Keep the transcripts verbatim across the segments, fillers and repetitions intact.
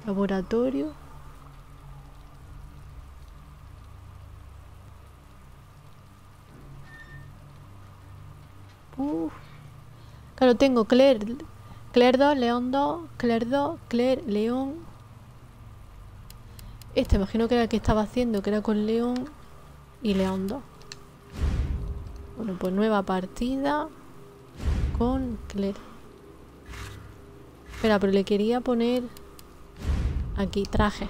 Laboratorio. Uf. Claro, tengo Claire, Claire dos, León dos, Claire dos, Claire, León. Este imagino que era el que estaba haciendo, que era con León y León dos. Bueno, pues nueva partida con Claire. Espera, pero le quería poner aquí, traje.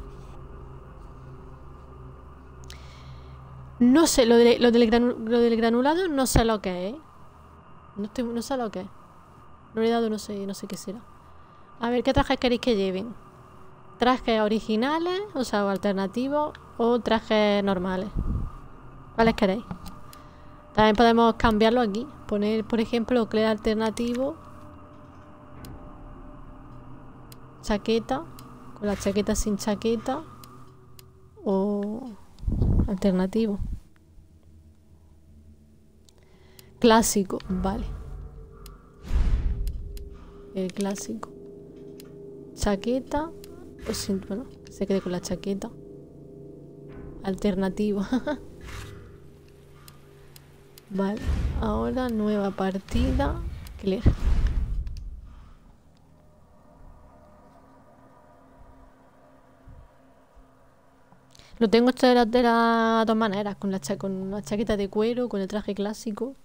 No sé, lo, de, lo, del, granu, lo del granulado no sé lo que es, ¿eh? No, estoy, no sé lo que es. No le he dado, no sé, no sé qué será. A ver, ¿qué trajes queréis que lleven? ¿Trajes originales, o sea, alternativos, o trajes normales? ¿Cuáles queréis? También podemos cambiarlo aquí. Poner, por ejemplo, Claire alternativo. Chaqueta. Con la chaqueta sin chaqueta. O alternativo. Clásico, vale. El clásico. Chaqueta. Pues sin, bueno, que se quede con la chaqueta. Alternativo. Vale. Ahora nueva partida. Claire. Lo tengo hecho de, la, de las dos maneras. Con la, cha con la chaqueta de cuero, con el traje clásico.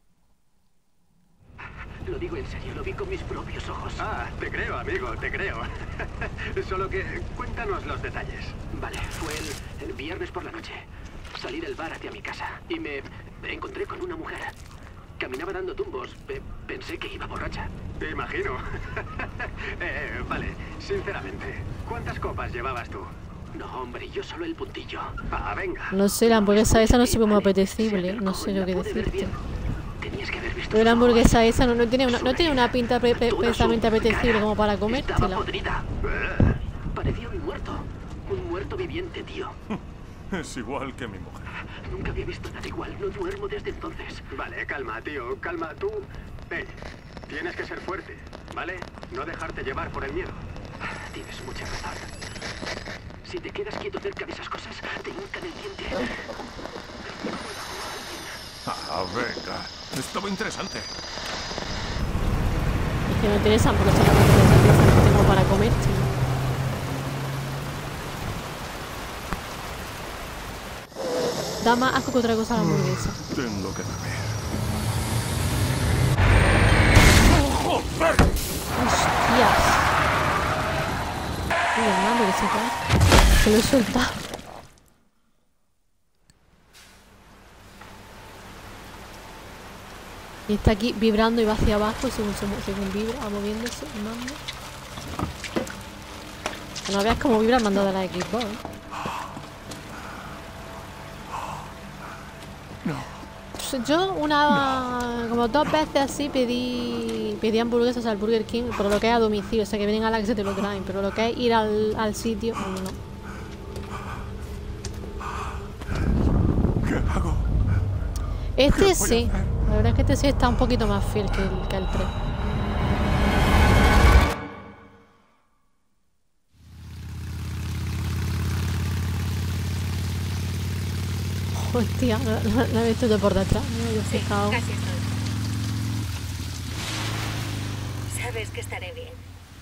Lo digo en serio, lo vi con mis propios ojos. Ah, te creo, amigo, te creo. Solo que cuéntanos los detalles. Vale, fue el, el viernes por la noche. Salí del bar hacia mi casa y me encontré con una mujer. Caminaba dando tumbos. Pe pensé que iba borracha. Te imagino. eh, vale, sinceramente, ¿cuántas copas llevabas tú? No, hombre, yo solo el puntillo. Ah, venga. No sé, la hamburguesa esa no se ve muy apetecible. No sé lo que decirte. Tenías que haber visto. Pero la hamburguesa esa no, no, tiene, una, no tiene una pinta pre pre precisamente apetecible como para comértela. Parecía un muerto. Un muerto viviente, tío. Es igual que mi mujer. Nunca había visto nada igual. No duermo desde entonces. Vale, calma, tío. Calma, tú. Hey, tienes que ser fuerte, ¿vale? No dejarte llevar por el miedo. Tienes mucha razón. Si te quedas quieto cerca de esas cosas, te hincan el diente. Ah, venga. Esto va interesante. Es que no interesan porque son las que tengo para comer, tío. Da más asco que otra cosa la hamburguesa. Tengo que comer. Hostias. Uy, una hamburguesita. Se lo he soltado. Y está aquí vibrando y va hacia abajo según, según vibra, va moviéndose el mando. No veas cómo vibra el mando de la Xbox, ¿eh? No. Yo una... como dos veces así pedí pedí hamburguesas al Burger King, pero lo que es a domicilio, o sea que vienen a la que se te lo traen, pero lo que es ir al, al sitio, no. ¿Qué hago? Este sí, la verdad es que este sí está un poquito más fiel que el, que el tres. Hostia, la, la he visto de por detrás, no me había Sí, fijado. casi estoy. Sabes que estaré bien.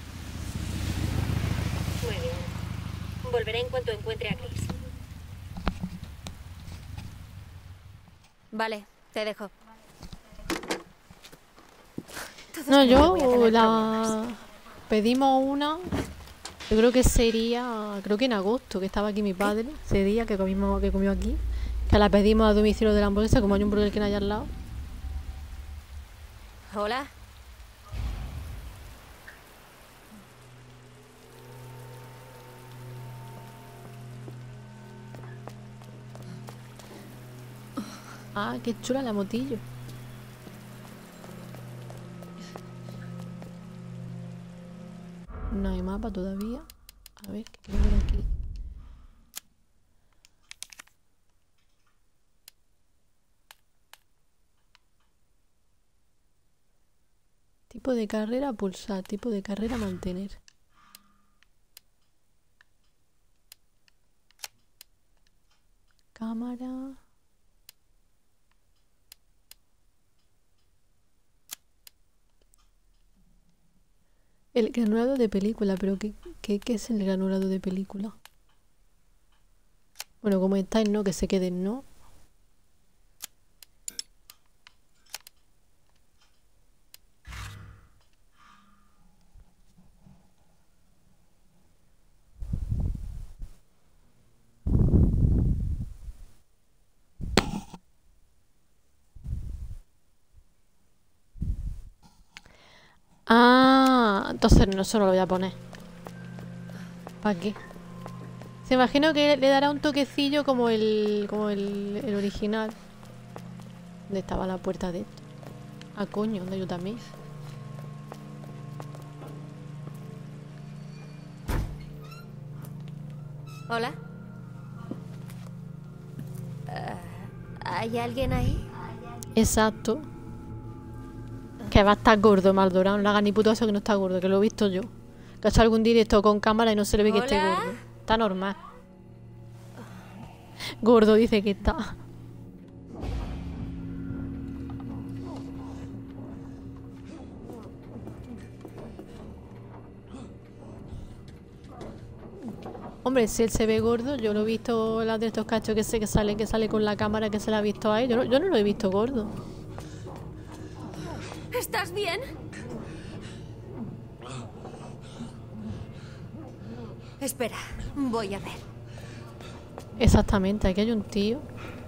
Muy bien. Volveré en cuanto encuentre a Chris. Vale, te dejo. No, yo la... pedimos una, yo creo que sería, creo que en agosto, que estaba aquí mi padre, ese día que comimos, que comió aquí, que la pedimos a domicilio de la hamburguesa, como hay un Burger King allá al lado. Hola. Ah, qué chula la motillo. No hay mapa todavía. A ver, ¿qué quiero ver aquí? Tipo de carrera pulsar, tipo de carrera mantener. Cámara. El granulado de película, pero ¿qué, qué, qué es el granulado de película? Bueno, como estáis, no, que se queden, ¿no? Ah, entonces no, eso no lo voy a poner. ¿Para qué? Se imagino que le dará un toquecillo como el como el, el original. ¿Dónde estaba la puerta de esto? Ah, coño, ¿dónde yo también? Hola. Uh, ¿Hay alguien ahí? Exacto. Que va a estar gordo, Maldorado. No le haga ni puto eso que no está gordo, que lo he visto yo. Que ha hecho algún directo con cámara y no se le ve que esté ¿Hola? gordo. Está normal. Gordo dice que está. Hombre, si él se ve gordo, yo lo he visto las de estos cachos que sé que sale, que sale con la cámara que se la ha visto a él. Yo no, yo no lo he visto gordo. ¿Estás bien? Espera, voy a ver. Exactamente, aquí hay un tío.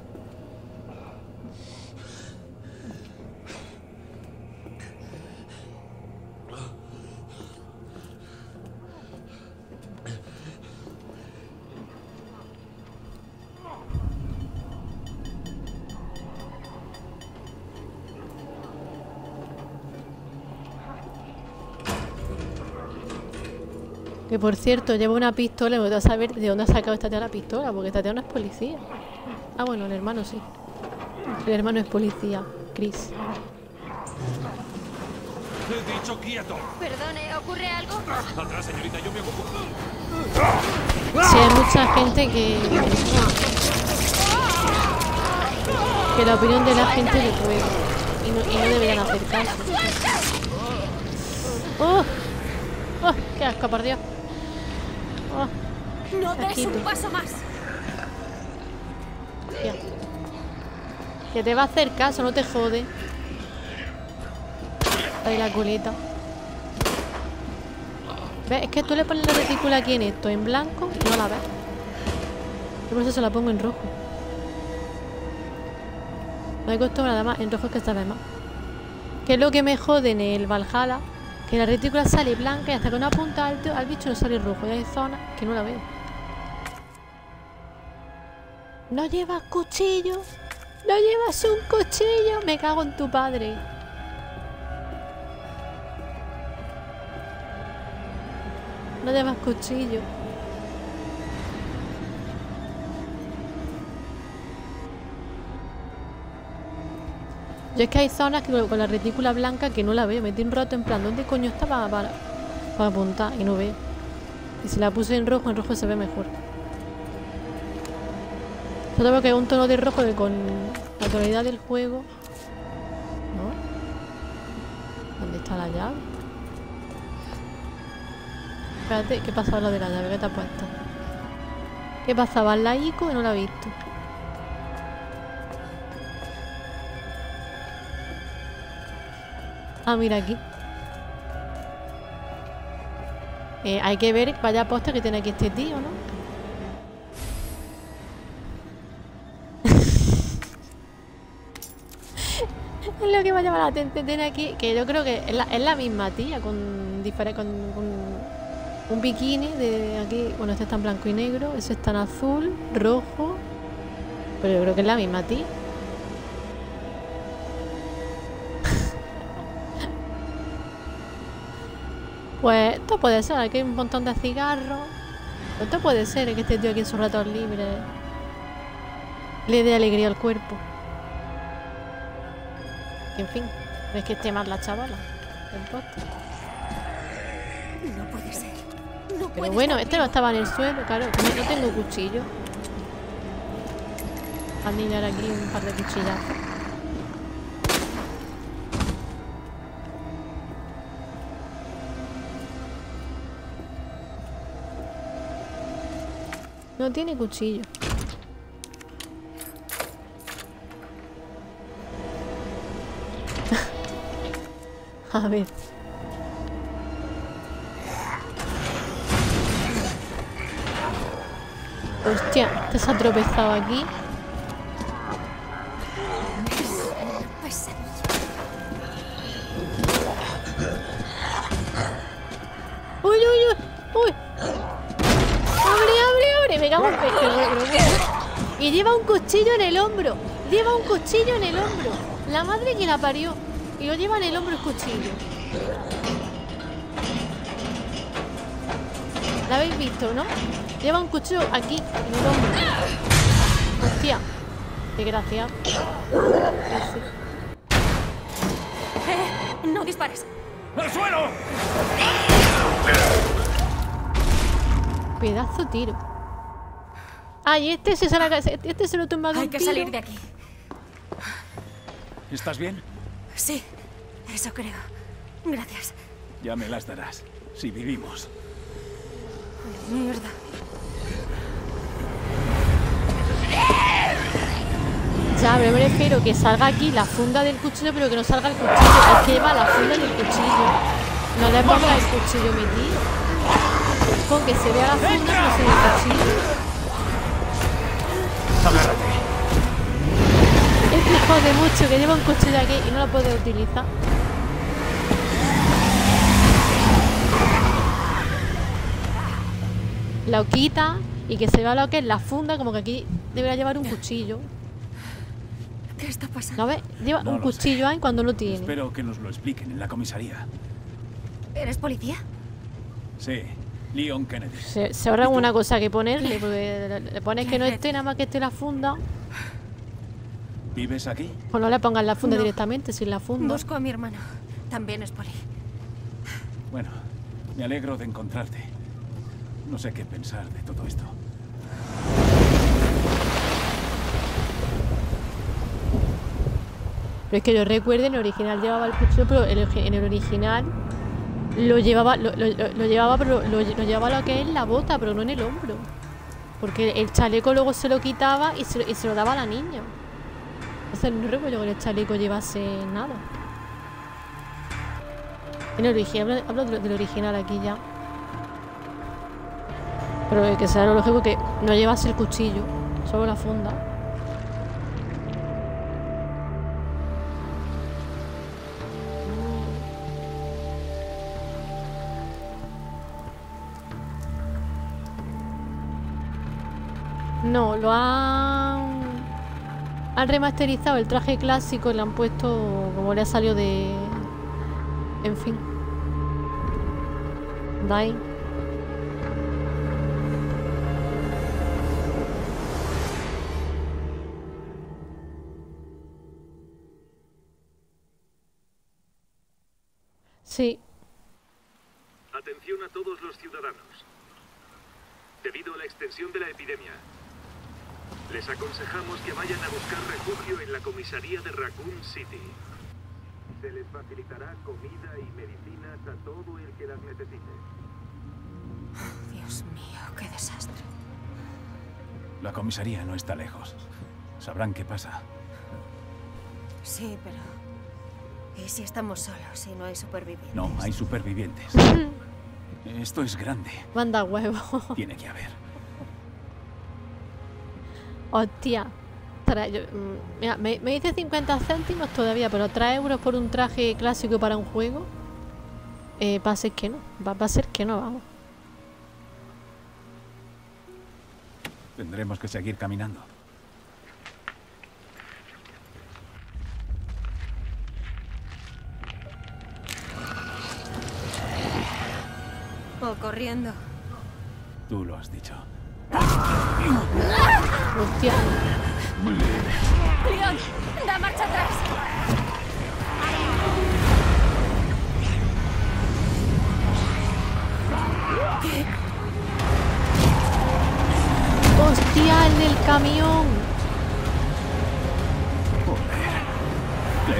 Que por cierto, lleva una pistola y me voy a saber de dónde ha sacado esta tía la pistola, porque esta tía no es policía. Ah, bueno, el hermano sí. El hermano es policía, Chris. He dicho quieto. Perdone, ¿ocurre algo? Atrás, señorita, yo me ocupo. Sí, hay mucha gente que... que la opinión de la gente le puede. Y no, y no deberían hacer caso. ¡Oh! ¡Oh! ¡Qué asco, por Dios! ¡Oh! No des Aquí un tú. paso más. Ya. Que te va a hacer caso, no te jode. Ahí la coleta. ¿Ves? Es que tú le pones la retícula aquí en esto, en blanco, y no la ves. Yo por eso se la pongo en rojo. No hay costumbre nada más, en rojo es que sabe más. Que es lo que me jode en el Valhalla, que la retícula sale blanca y hasta que no apunta al, al bicho no sale rojo. Y hay zonas que no la veo. ¿No llevas cuchillo? ¿No llevas un cuchillo? Me cago en tu padre. No llevas cuchillo. Yo es que hay zonas que con la retícula blanca que no la veo. Metí un rato en plan, ¿dónde coño estaba para, para apuntar? Y no veo. Y si la puse en rojo, en rojo se ve mejor. Yo tengo que hay un tono de rojo que con la tonalidad del juego... ¿No? ¿Dónde está la llave? Espérate, ¿qué pasaba lo de la llave? ¿Qué te ha puesto? ¿Qué pasaba en la ico y no la he visto? Ah, mira aquí. Eh, hay que ver vaya posta que tiene aquí este tío, ¿no? Es lo que me ha llamado la atención. Tiene aquí, que yo creo que es la, es la misma tía, con diferente, con, con un bikini de aquí. Bueno, este está en blanco y negro, ese está en azul, rojo. Pero yo creo que es la misma tía. Pues esto puede ser, aquí hay un montón de cigarros. Esto puede ser que este tío aquí en sus ratos libres le dé alegría al cuerpo. Que en fin, no es que esté mal la chavala del podcast. No puede ser. No Pero puede bueno, estar este no vivo. estaba en el suelo, claro, como no tengo cuchillo. A niñar aquí un par de cuchillas. No tiene cuchillo. A ver. Hostia, te se ha tropezado aquí. Uy, uy, uy, uy. Abre, abre, abre. Me cago en pecho. Y lleva un cuchillo en el hombro. Lleva un cuchillo en el hombro. La madre que la parió. Y lo lleva en el hombro el cuchillo. ¿La habéis visto, no? Lleva un cuchillo aquí, en el hombro. Hostia. Desgraciado. Sí. Eh, no dispares. ¡Al suelo! Pedazo tiro. Ay, este se, la, este se lo tumba de un Hay que tiro. salir de aquí. ¿Estás bien? Sí, eso creo. Gracias. Ya me las darás. Si vivimos. Mierda. Ya, pero me refiero que salga aquí la funda del cuchillo, pero que no salga el cuchillo. Es que lleva la funda del cuchillo. No le ponga el cuchillo metido. Con que se vea la funda, no se ve el cuchillo. Agárrate. Es que jode mucho que lleva un cuchillo aquí y no lo puede utilizar. Lo quita y que se vea lo que es la funda, como que aquí debería llevar un cuchillo. ¿Qué está pasando? ¿No ves? Lleva No un lo cuchillo ahí cuando no tiene. Espero que nos lo expliquen en la comisaría. ¿Eres policía? Sí, Leon Kennedy. Se, se ahorra una cosa que ponerle, porque le, le pones que no esté, nada más que esté la funda. ¿Vives aquí? Pues no le pongas la funda No. directamente, sin la funda. Busco a mi hermano. También es poli. Bueno, me alegro de encontrarte. No sé qué pensar de todo esto. Pero es que yo recuerdo, en el original llevaba el cuchillo, pero en el, en el original lo llevaba, lo, lo, lo llevaba, pero lo, lo llevaba lo que es la bota, pero no en el hombro. Porque el chaleco luego se lo quitaba y se, y se lo daba a la niña. Entonces no recuerdo que el chaleco llevase nada. En el original, hablo de- del original aquí ya. Pero que sea lo lógico que no llevase el cuchillo, solo la funda. No, lo han... Han remasterizado el traje clásico y le han puesto como le ha salido de... En fin. Dai. Sí. Atención a todos los ciudadanos. Debido a la extensión de la epidemia, les aconsejamos que vayan a buscar refugio en la comisaría de Raccoon City. Se les facilitará comida y medicinas a todo el que las necesite. Dios mío, qué desastre. La comisaría no está lejos. Sabrán qué pasa. Sí, pero... ¿y si estamos solos y no hay supervivientes? No, hay supervivientes. Esto es grande. Manda huevo. Tiene que haber. Hostia. Trae- yo- mm, mira, me, me dice cincuenta céntimos todavía, pero tres euros por un traje clásico para un juego. Eh, va a ser que no. Va, va a ser que no, vamos. Tendremos que seguir caminando. O corriendo. Tú lo has dicho. Hostia. ¡Leon! ¡Da marcha atrás! Hostia, el del camión.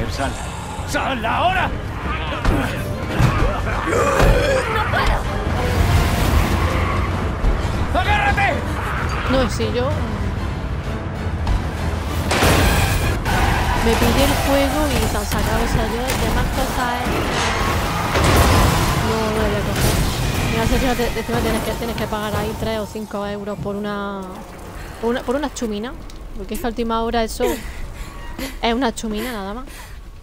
sal. ¡Sal ahora! ¡No puedo! ¡Agárrate! No, si yo... Me pillé el juego y se han sacado, o sea, yo de más cosas es... No, no lo voy a coger. Mira, si encima, te, encima tienes, que, tienes que pagar ahí tres o cinco euros por una... Por una, por una chumina. Porque es que a última hora eso... Es una chumina nada más.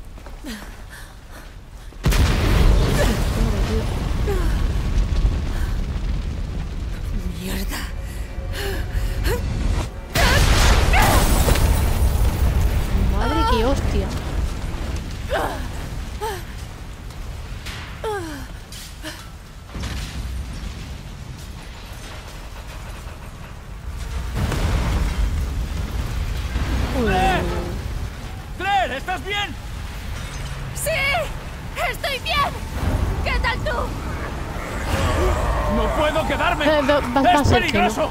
¡Mierda! Madre que hostia. ¡Claire! ¡Claire! ¿Estás bien? ¡Sí! ¡Estoy bien! ¿Qué tal tú? ¡No puedo quedarme! Eh, va- va- va a ¡Es ser que no. peligroso!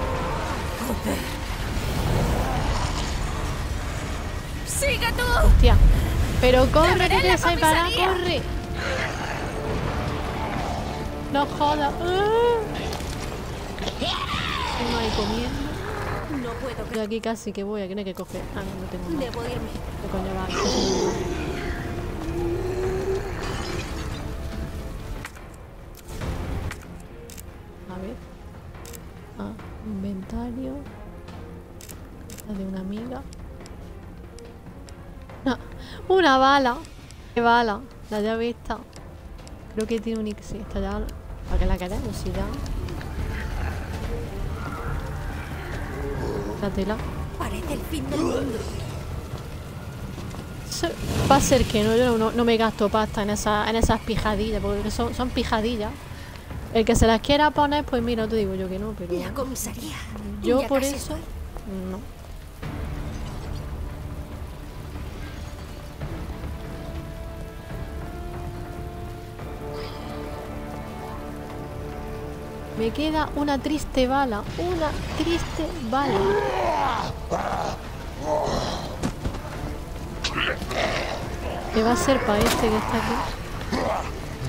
¡Sigue tú! Hostia. Pero corre, veré que en la te separa, comisaría. corre. No jodas. Ah. Estoy ahí comiendo. No puedo. Yo aquí casi que voy, aquí no hay que coger. Ah, no, no tengo nada. Debo irme. ¿Qué coño va? A ver. Ah, inventario. La de una amiga. No, una bala. ¿Qué bala? La llave esta. Creo que tiene un X. Sí, esta ya. ¿Para qué la queremos? Si ya. La tela. Parece el fin del mundo. Se- Va a ser que no, yo no, no me gasto pasta en, esa, en esas pijadillas, porque son, son pijadillas. El que se las quiera poner, pues mira, no te digo yo que no, pero La comisaría. yo Ya por casi eso, estoy. no. Me queda una triste bala, una triste bala. ¿Qué va a ser para este que está aquí?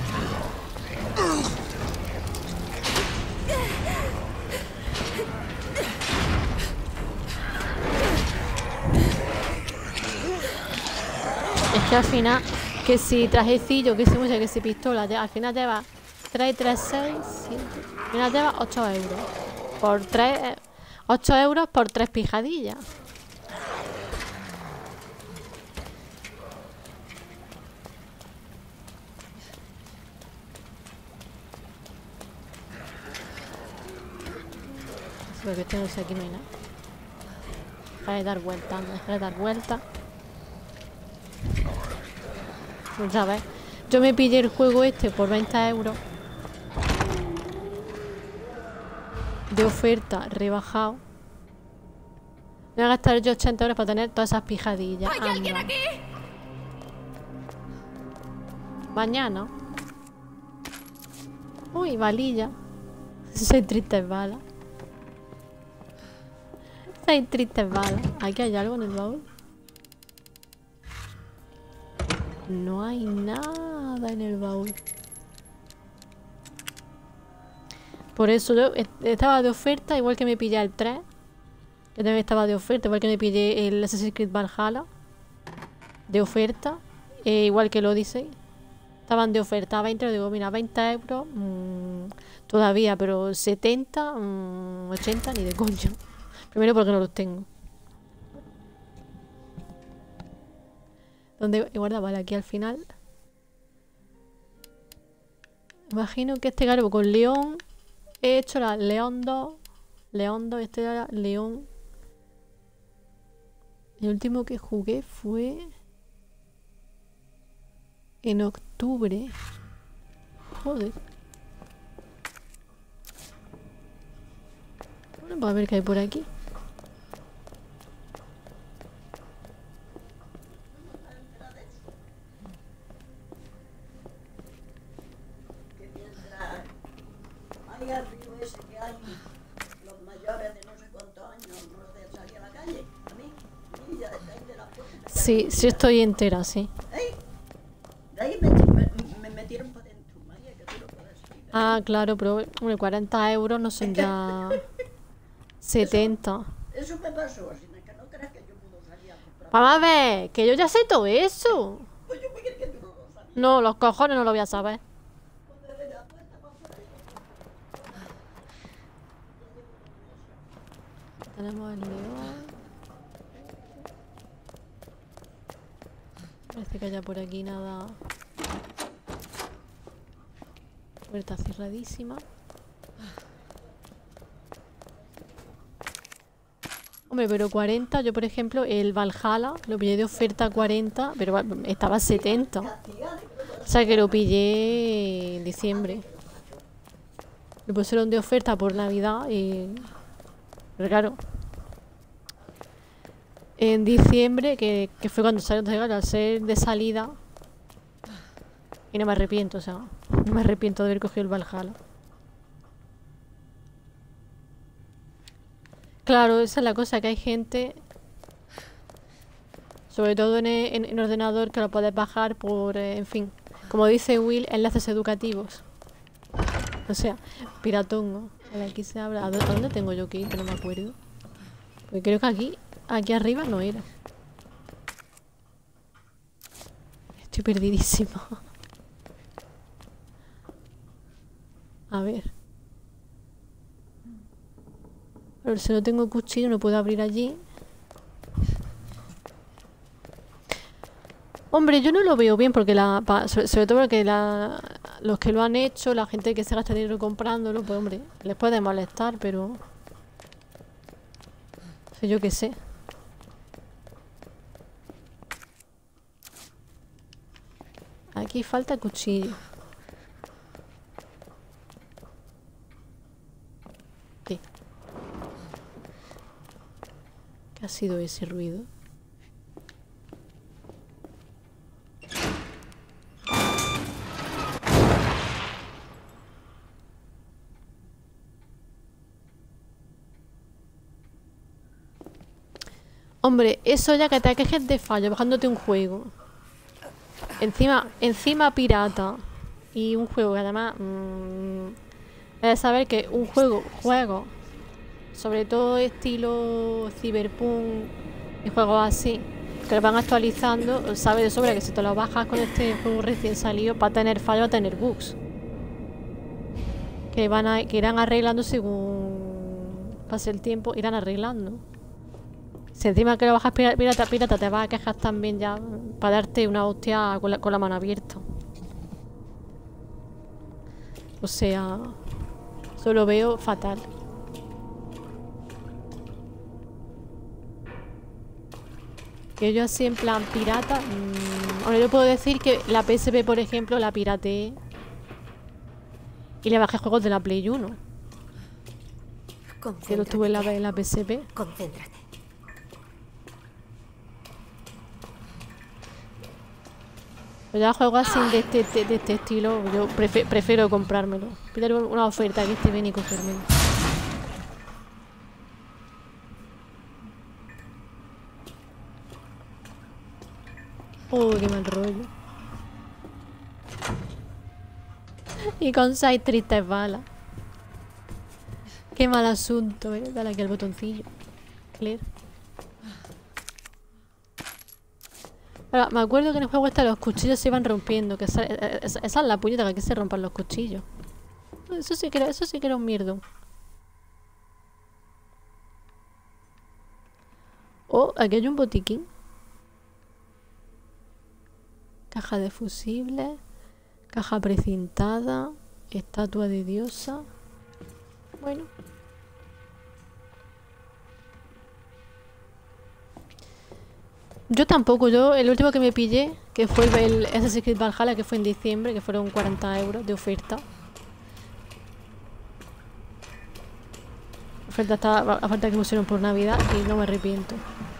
Es que al final, que si trajecillo, que si mucha, que si pistola, ya- al final lleva tres, tres, seis, siete. Al final lleva ocho euros. Por tres, ocho euros por tres pijadillas. Porque este no sé, aquí no hay nada. Deja de dar vueltas, deja de dar vueltas. Pues ya ves, yo me pillé el juego este por veinte euros. De oferta, rebajado. Me voy a gastar yo ochenta euros para tener todas esas pijadillas. ¿Hay alguien Anda. aquí? Mañana. Uy, balilla. Seis tristes balas. Seis tristes balas. ¿Aquí hay algo en el baúl? No hay nada en el baúl. Por eso yo est- estaba de oferta, igual que me pillé el tres. Que también estaba de oferta, igual que me pillé el Assassin's Creed Valhalla. De oferta. eh, igual que el Odyssey. Estaban de oferta a veinte, digo, mira, veinte euros. mmm, todavía, pero setenta, mmm, ochenta, ni de coño. Primero porque no los tengo. ¿Dónde he guardado? Vale, aquí al final. Imagino que este garbo con León. He hecho la León dos. León dos, este era León. El último que jugué fue en octubre. Joder. Bueno, pues a ver qué hay por aquí. Hay arriba ese que hay los mayores de no sé cuántos años no de salir a la calle. A mí, a mí ya depende de la puerta. Sí, sí estoy entera, sí. ¡Ey! De ahí me, me, me metieron para adentro, María, que tú no puedes ir. Ah, claro, pero hombre, cuarenta euros no son ya setenta. Eso me pasó, así que no creas que yo puedo salir a comprar. Vamos a ver, que yo ya sé todo eso. Pues yo me creí que tú no lo sabías. No, los cojones no lo voy a saber. Desde la puerta para afuera. Tenemos el león. Parece que haya por aquí nada. Puerta cerradísima. Hombre, pero cuarenta, yo por ejemplo, el Valhalla lo pillé de oferta a cuarenta, pero estaba a setenta. O sea que lo pillé en diciembre. Lo pusieron de oferta por Navidad y... Pero claro, en diciembre, que, que fue cuando salió de regalo, al ser de salida, y no me arrepiento, o sea, no me arrepiento de haber cogido el Valhalla. Claro, esa es la cosa, que hay gente, sobre todo en, en, en ordenador, que lo puedes bajar por, eh, en fin, como dice Will, enlaces educativos. O sea, piratongo. Vale, aquí se abre. ¿A dónde tengo yo que ir? Que no me acuerdo. Porque creo que aquí, aquí arriba no era. Estoy perdidísima. A ver. A ver, si no tengo cuchillo no puedo abrir allí. Hombre, yo no lo veo bien porque la... Pa, sobre, sobre todo porque la, los que lo han hecho, la gente que se gasta dinero comprándolo, pues hombre, les puede molestar, pero... Sé yo qué sé. Aquí falta cuchillo. ¿Qué? ¿Qué ha sido ese ruido? Hombre, eso ya que te quejes de fallo bajándote un juego. Encima, encima pirata. Y un juego que además... Mmm, es saber que un juego, juego, sobre todo estilo Cyberpunk y juegos así, que lo van actualizando, sabes de sobra que si te lo bajas con este juego recién salido, va a tener fallos, va a tener bugs. Que, van a, que irán arreglando según pase el tiempo, irán arreglando. Si encima que lo bajas pirata, pirata, te vas a quejar también ya para darte una hostia con la, con la mano abierta. O sea, eso lo veo fatal. Que yo así en plan pirata... Mmm, ahora yo puedo decir que la P S P, por ejemplo, la pirateé y le bajé juegos de la Play uno. Que lo tuve en la, en la P S P. Concéntrate. Pero ya juegos así de este, de, de este estilo, yo prefe, prefiero comprármelo. Pedir una oferta que esté bien y cogérmelo. Oh, qué mal rollo. Y con seis tristes balas. Qué mal asunto, eh. Dale aquí el botoncillo. Clear. Ahora, me acuerdo que en el juego este los cuchillos se iban rompiendo. Que esa, esa, esa es la puñeta, que aquí se rompan los cuchillos. Eso sí que era, eso sí que era un mierdo. Oh, aquí hay un botiquín. Caja de fusibles. Caja precintada. Estatua de diosa. Bueno. Yo tampoco, yo el último que me pillé, que fue el Assassin's Creed Valhalla, que fue en diciembre, que fueron cuarenta euros de oferta. Oferta estaba, oferta que pusieron por Navidad y no me arrepiento.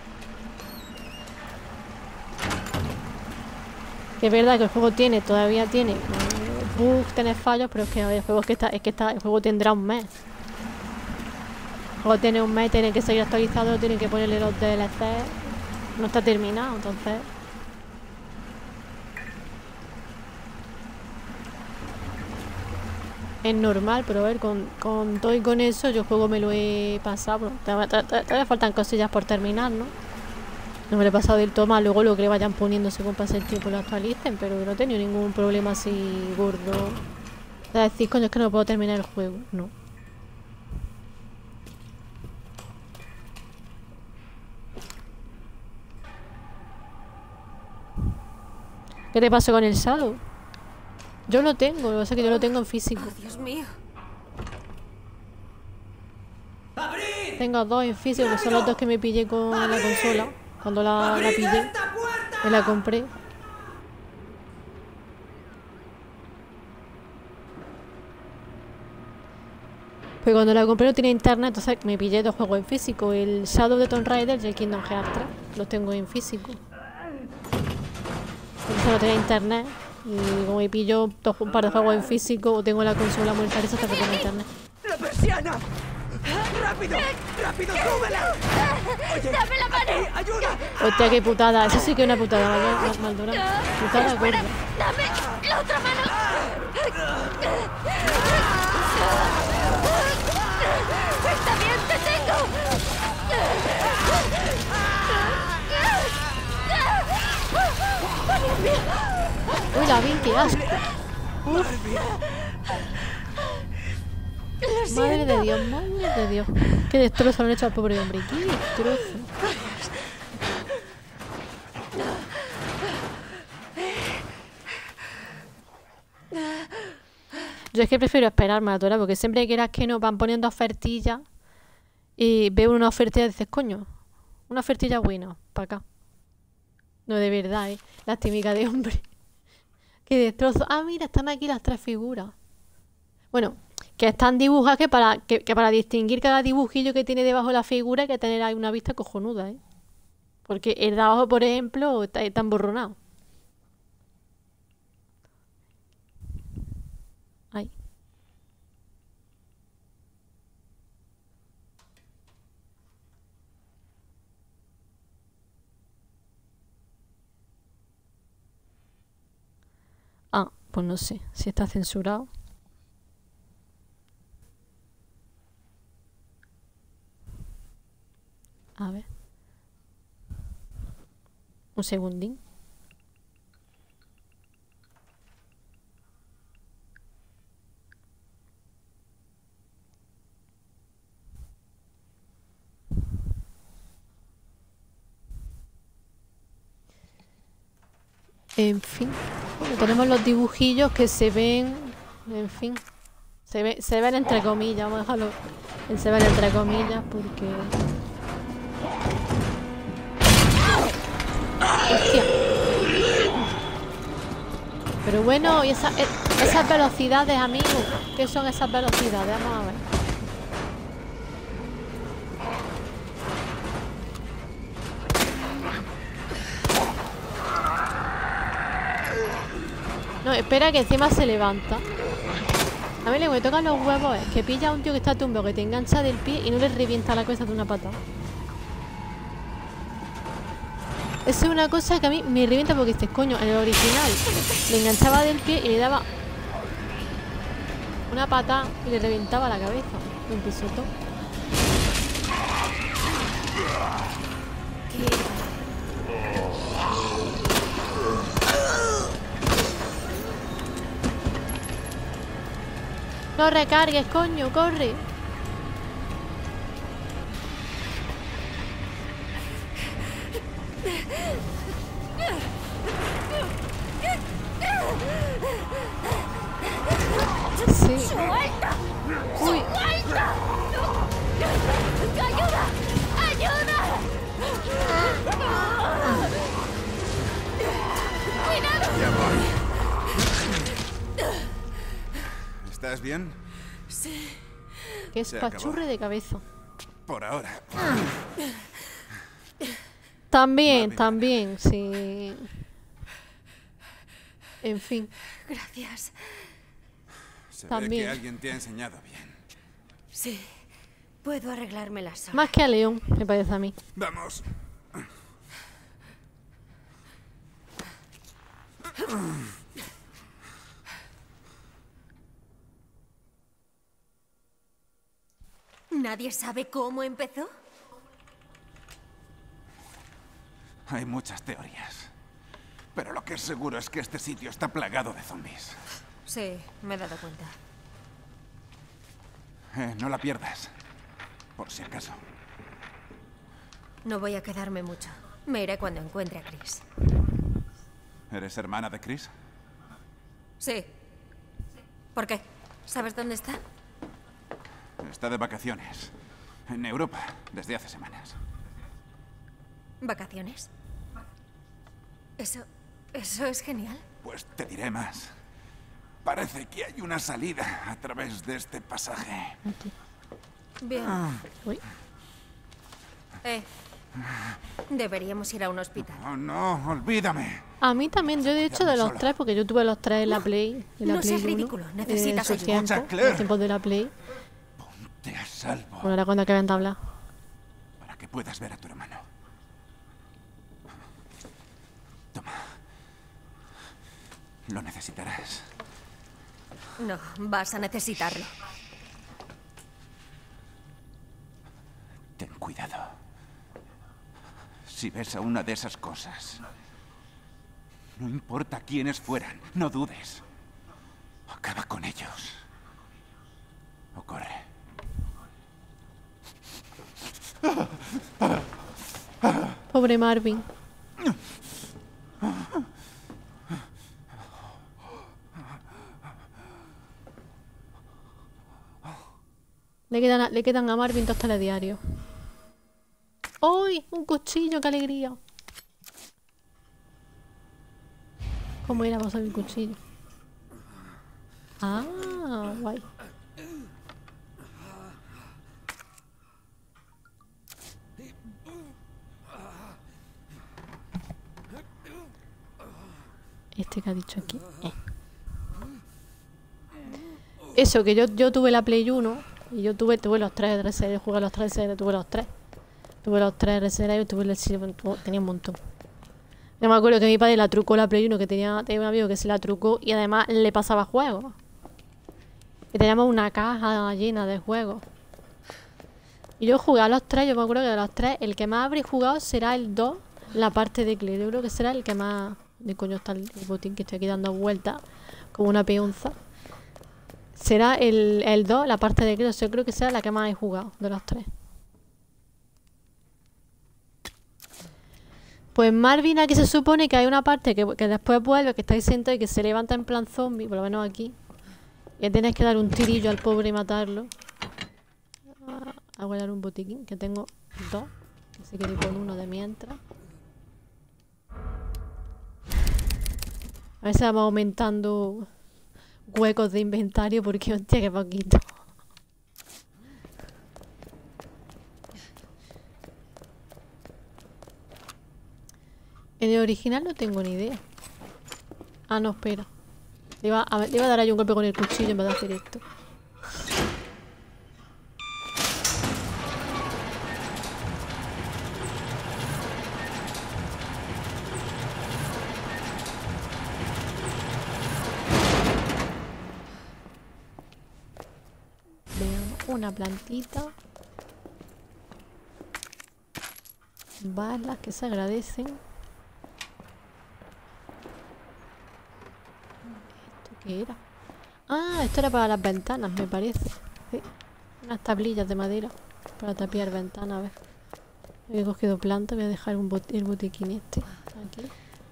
Que es verdad que el juego tiene, todavía tiene bugs, tiene fallos, pero es que el juego es que está, es que está, el juego tendrá un mes. El juego tiene un mes, tiene que seguir actualizado, tienen que ponerle los D L C. No está terminado, entonces... Es normal, pero a ver, con, con todo y con eso, yo el juego me lo he pasado. Bueno, todavía faltan cosillas por terminar, ¿no? No me lo he pasado del todo mal, luego lo que le vayan poniendo según pase el tiempo lo actualicen, pero no he tenido ningún problema así gordo. O sea, decir, coño, es que no puedo terminar el juego, no. ¿Qué te pasa con el Shadow? Yo lo tengo, lo que pasa es que yo lo tengo en físico. Oh, Dios mío. Tengo dos en físico, que son los dos que me pillé con la consola. Cuando la, la pillé, me la compré. Pues cuando la compré no tenía internet, entonces me pillé dos juegos en físico. El Shadow de Tomb Raider y el Kingdom Hearts tres. Los tengo en físico. Entonces no tenía internet. Y como me pillo dos, un par de juegos en físico, tengo la consola muy hasta que tengo internet. ¡La persiana! ¡Rápido! ¡Rápido, súbela! Oye, ¡Dame la mano! aquí, ¡ayuda! Hostia, qué putada. Eso sí que es una putada, ¿vale? Maldura. Putada gorda. ¡Dame la otra mano! ¡Está bien, te tengo! Uy, la vi, qué asco. Uf. Madre de Dios, madre de Dios. Qué destrozo le han hecho al pobre hombre. Qué destrozo. Yo es que prefiero esperarme a la hora, porque siempre que quieras que nos van poniendo ofertillas y veo una ofertilla y dices, coño, una ofertilla buena, para acá. No, de verdad, eh. La típica de hombre. Qué destrozo. Ah, mira, están aquí las tres figuras. Bueno, que están dibujadas que para, que, que para distinguir cada dibujillo que tiene debajo de la figura hay que tener ahí una vista cojonuda, ¿eh? Porque el de abajo, por ejemplo, está, está emborronado. Ahí. Ah, pues no sé si está censurado. A ver. Un segundín. En fin. Bueno, tenemos los dibujillos que se ven. En fin. Se, ve, se ven entre comillas. Vamos a dejarlo en se ven entre comillas porque... Hostia. Pero bueno, y esa, esas velocidades, amigos. ¿Qué son esas velocidades? Vamos a ver. No, espera que encima se levanta. A mí lo que me tocan los huevos es que pilla a un tío que está tumbado, que te engancha del pie y no le revienta la cabeza de una patada. Eso es una cosa que a mí me revienta porque dices, coño, en el original le enganchaba del pie y le daba una patada y le reventaba la cabeza. Un pisotón. No recargues, coño, corre. Sí. ¡Suelta! Uy. ¡Suelta! ¡Ayuda! ¡Ayuda! ¡Cuidado! Ya voy. ¿Estás bien? Sí. Que es Se pachurre acabó. de cabeza. Por ahora. También, Va bien. también, sí. En fin. Gracias. Se También. ve que alguien te ha enseñado bien. Sí. Puedo arreglármela sola. Más que a León, me parece a mí. Vamos. ¿Nadie sabe cómo empezó? Hay muchas teorías. Pero lo que es seguro es que este sitio está plagado de zombies. Sí, me he dado cuenta. Eh, no la pierdas. Por si acaso. No voy a quedarme mucho. Me iré cuando encuentre a Chris. ¿Eres hermana de Chris? Sí. ¿Por qué? ¿Sabes dónde está? Está de vacaciones. En Europa, desde hace semanas. ¿Vacaciones? Eso... eso es genial. Pues te diré más. Parece que hay una salida a través de este pasaje. Bien. Ah. Uy. Eh. Deberíamos ir a un hospital. Oh, no, olvídame. A mí también, yo de hecho de los Solo. tres, porque yo tuve los tres en la Play. En la No Play seas uno, ridículo, eh, necesitas en su ayuda. tiempo, Escucha, en Claire. los tiempos de la Play. Te a salvo. Bueno, era cuando acaban de hablar. Para que puedas ver a tu hermano. Toma. Lo necesitarás. No, vas a necesitarlo. Ten cuidado. Si ves a una de esas cosas, no importa quiénes fueran, no dudes. Acaba con ellos. O corre. Pobre Marvin. Le quedan, a, le quedan a Marvin dos telediarios. ¡Uy! Un cuchillo, qué alegría. ¿Cómo era pasar el cuchillo? Ah, guay. Este que ha dicho aquí. Eh. Eso, que yo, yo tuve la Play uno y yo tuve, tuve los tres R C, jugué los tres R C, tuve los tres. Tuve los tres R C y tuve el Silver, tenía un montón. Yo me acuerdo que mi padre la trucó la Play uno, que tenía, tenía un amigo que se la trucó y además le pasaba juegos. Y teníamos una caja llena de juegos. Y yo jugué a los tres, yo me acuerdo que de los tres, el que más habré jugado será el dos, la parte de Claire. Yo creo que será el que más... ¿De coño está el, el botín que estoy aquí dando vueltas? Como una peonza. Será el, el dos, la parte de Claire. Yo creo que será la que más he jugado de los tres. Pues Marvin, aquí se supone que hay una parte que, que después vuelve, que está ahí sentado y que se levanta en plan zombie, por lo menos aquí. Y tienes que dar un tirillo al pobre y matarlo. A guardar un botiquín, que tengo dos. Así que le pongo uno de mientras. A ver si vamos aumentando huecos de inventario, porque hostia, que poquito. En el original no tengo ni idea. Ah, no, espera. Le iba a, le iba a dar ahí un golpe con el cuchillo en vez de hacer esto. Veamos, una plantita. Balas que se agradecen. ¿Qué era? Ah, esto era para las ventanas, me parece. Sí. Unas tablillas de madera para tapiar ventanas, a ver. He cogido planta, voy a dejar un bot el botiquín este aquí.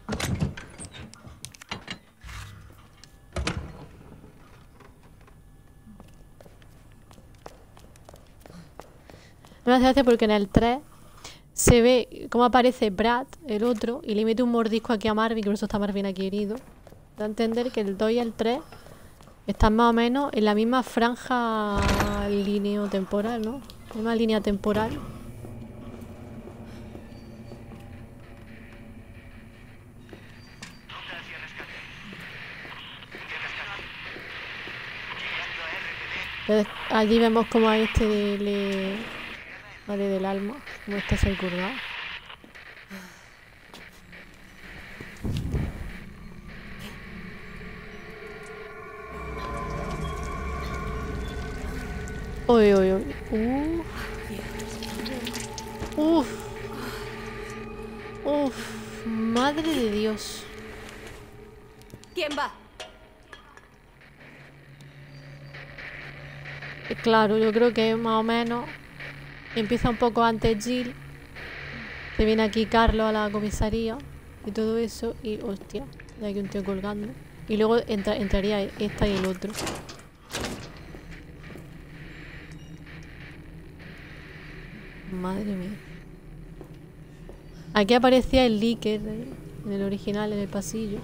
Me hace gracia porque en el tres se ve cómo aparece Brad, el otro, y le mete un mordisco aquí a Marvin, que por eso está Marvin aquí herido. Da a entender que el dos y el tres están más o menos en la misma franja línea temporal, ¿no? La misma línea temporal. Entonces, allí vemos como a este le... Vale, del alma, como este se ha curado. Uy, uy, uy. Uf. Uf. Uf. Madre de Dios. ¿Quién va? Claro, yo creo que más o menos empieza un poco antes Jill. Se viene aquí Carlos a la comisaría y todo eso. Y hostia, hay aquí un tío colgando. Y luego entra, entraría esta y el otro. Madre mía. Aquí aparecía el Licker en el original, en el pasillo.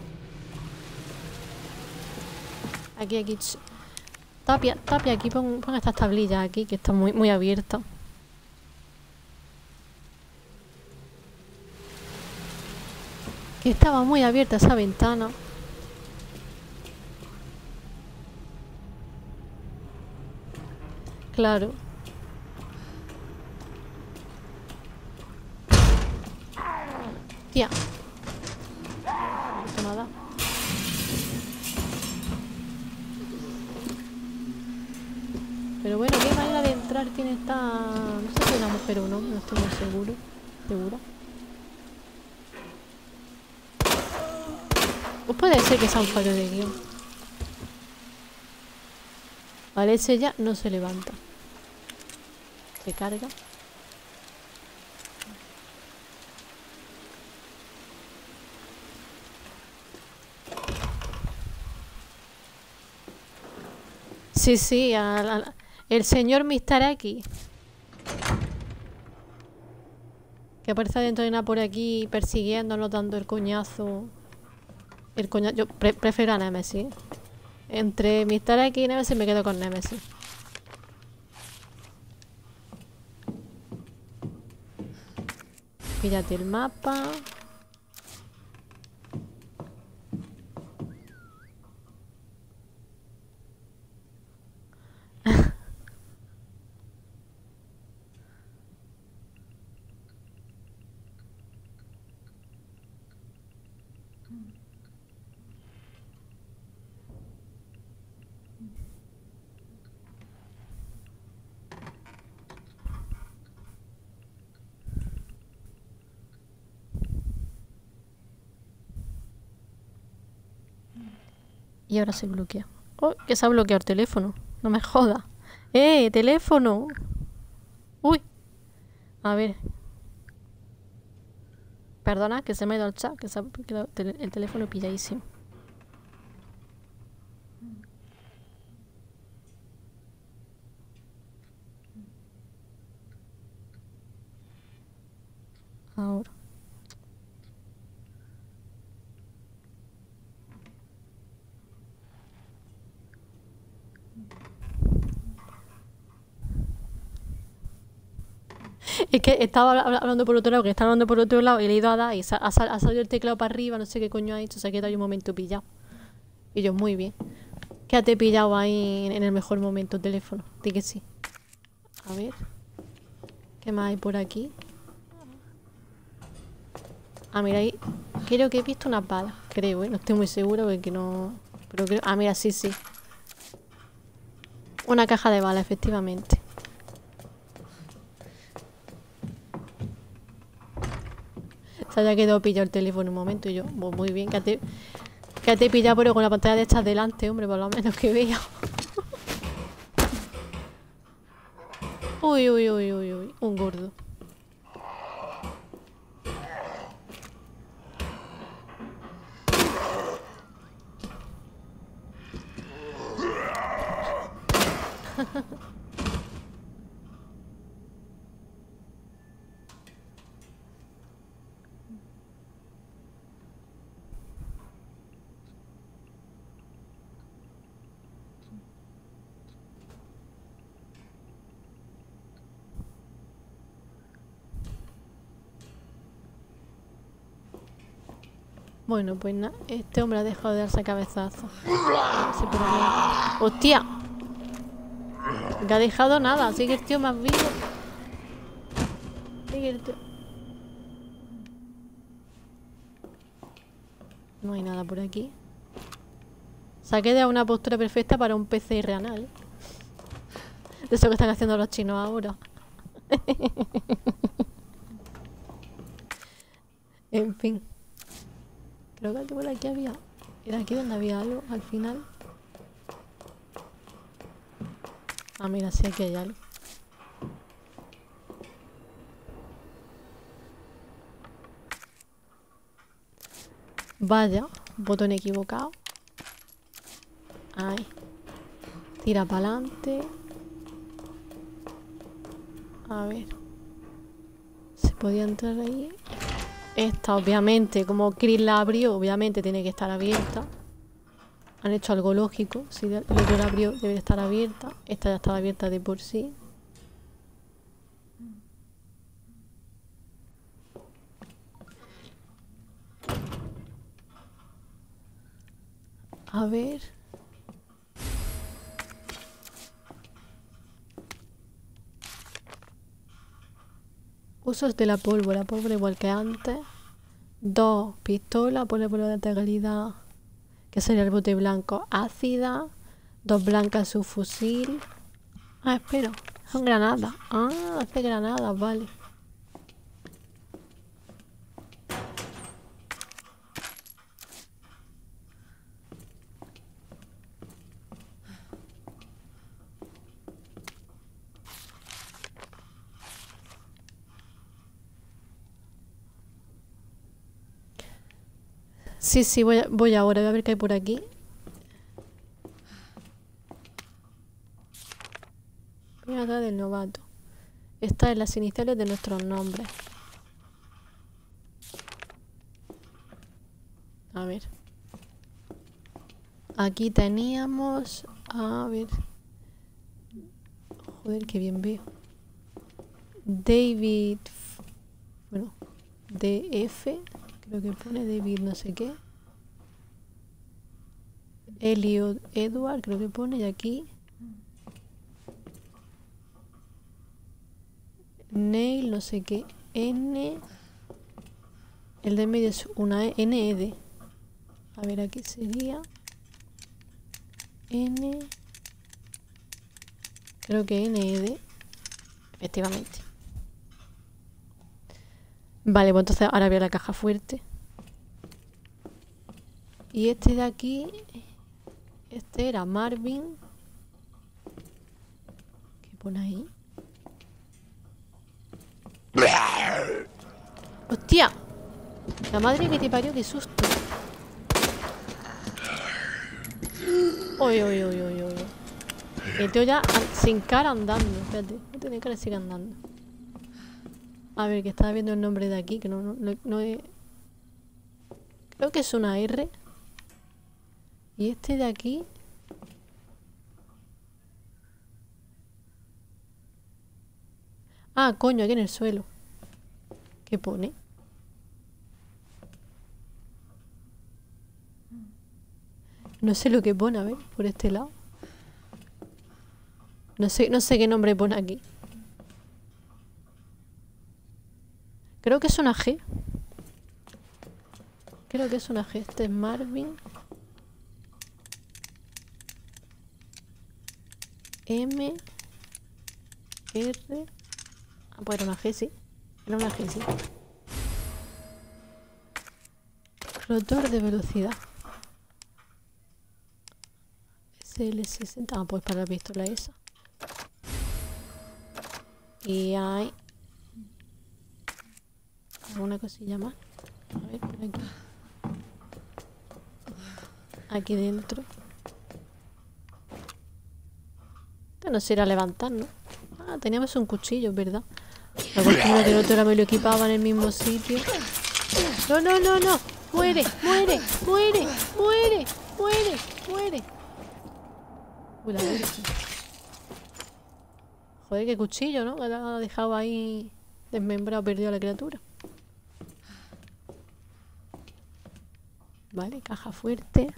Aquí, aquí. Tapia, tapia, aquí pon, pon estas tablillas aquí, que están muy, muy abiertas. Que estaba muy abierta esa ventana. Claro. Tía. No nada. Pero bueno, ¿qué manera de entrar tiene esta...? No sé si es una mujer o no, no estoy muy seguro. ¿Segura? Pues puede ser que sea un fallo de guión. Vale, ese ya no se levanta. Se carga. Sí, sí, a, a, el señor mister X. Que aparece dentro de una por aquí persiguiéndonos, dando el coñazo. El coñazo. Yo pre prefiero a Nemesis. Entre mister X y Nemesis me quedo con Nemesis. Píllate el mapa. Y ahora se bloquea. Oh, que se ha bloqueado el teléfono. No me joda. ¡Eh, teléfono! Uy. A ver. Perdona, que se me ha ido el chat, que se ha quedado el teléfono pilladísimo. Ahora. Es que estaba hablando por otro lado, que estaba hablando por otro lado y le he ido a dar y ha, ha salido el teclado para arriba, no sé qué coño ha hecho, se ha quedado ahí un momento pillado. Y yo, muy bien. Quédate pillado ahí en, en el mejor momento, teléfono. Di que sí. A ver. ¿Qué más hay por aquí? Ah, mira ahí. Creo que he visto unas balas. Creo, ¿eh? No estoy muy seguro porque no... Pero creo... Ah, mira, sí, sí. Una caja de balas, efectivamente. Se haya quedado pillado el teléfono un momento y yo, pues muy bien, quédate, quédate pillado pero con la pantalla de estas delante, hombre, por lo menos que vea. Uy, uy, uy, uy, uy, un gordo. Bueno, pues nada, este hombre ha dejado de darse cabezazo. Sí, pero bien. ¡Hostia! Que ha dejado nada, sigue el tío más vivo. Sigue el tío. No hay nada por aquí. Se ha quedado una postura perfecta para un P C irreal. De eso que están haciendo los chinos ahora. En fin. Creo que aquí por aquí había... Era aquí donde había algo al final. Ah, mira, sí, aquí hay algo. Vaya, botón equivocado. Ahí. Tira para adelante. A ver. ¿Se podía entrar ahí? Esta, obviamente, como Chris la abrió, obviamente tiene que estar abierta. Han hecho algo lógico. Si el otro la abrió, debe estar abierta. Esta ya estaba abierta de por sí. A ver. Usos de la pólvora. Pólvora igual que antes. Dos pistolas. Pólvora de alta calidad. Que sería el bote blanco ácida. Dos blancas su fusil. Ah, espera. Son granadas. Ah, hace granadas, vale. Sí, sí, voy, a, voy ahora, voy a ver qué hay por aquí. Voy a dar del novato. Esta es las iniciales de nuestros nombres. A ver. Aquí teníamos... A ver. Joder, qué bien veo. David... Bueno, D F... Creo que pone David no sé qué. Elliot Edward, creo que pone, y aquí Neil no sé qué. N. El de medio es una E, N E D. A ver, aquí sería N. Creo que N E D. Efectivamente. Vale, pues entonces ahora veo la caja fuerte. Y este de aquí... Este era Marvin. ¿Qué pone ahí? ¡Hostia! La madre que te parió, qué susto. Uy, uy, uy, uy, uy. El tío ya sin cara andando. Espérate, no tiene cara, sigue andando. A ver, que estaba viendo el nombre de aquí, que no, no, no, no es... Creo que es una R. Y este de aquí... Ah, coño, aquí en el suelo. ¿Qué pone? No sé lo que pone, a ver, por este lado. No sé, no sé qué nombre pone aquí. Creo que es una G. Creo que es una G. Este es Marvin. M. R. Ah, pues era una G, sí. Era una G, sí. Rotor de velocidad. S L sesenta. Ah, pues para la pistola esa. Y hay... alguna cosilla más. A ver, por aquí. Aquí dentro. Esto no se irá a levantar, ¿no? Ah, teníamos un cuchillo, ¿verdad? La cuestión es que el otro era me lo equipaba en el mismo sitio. No, no, no, no. Muere, muere, muere, muere, muere, muere. Uy, la virgen. Joder, qué cuchillo, ¿no? Que la ha dejado ahí desmembrado, perdido a la criatura. Vale, caja fuerte.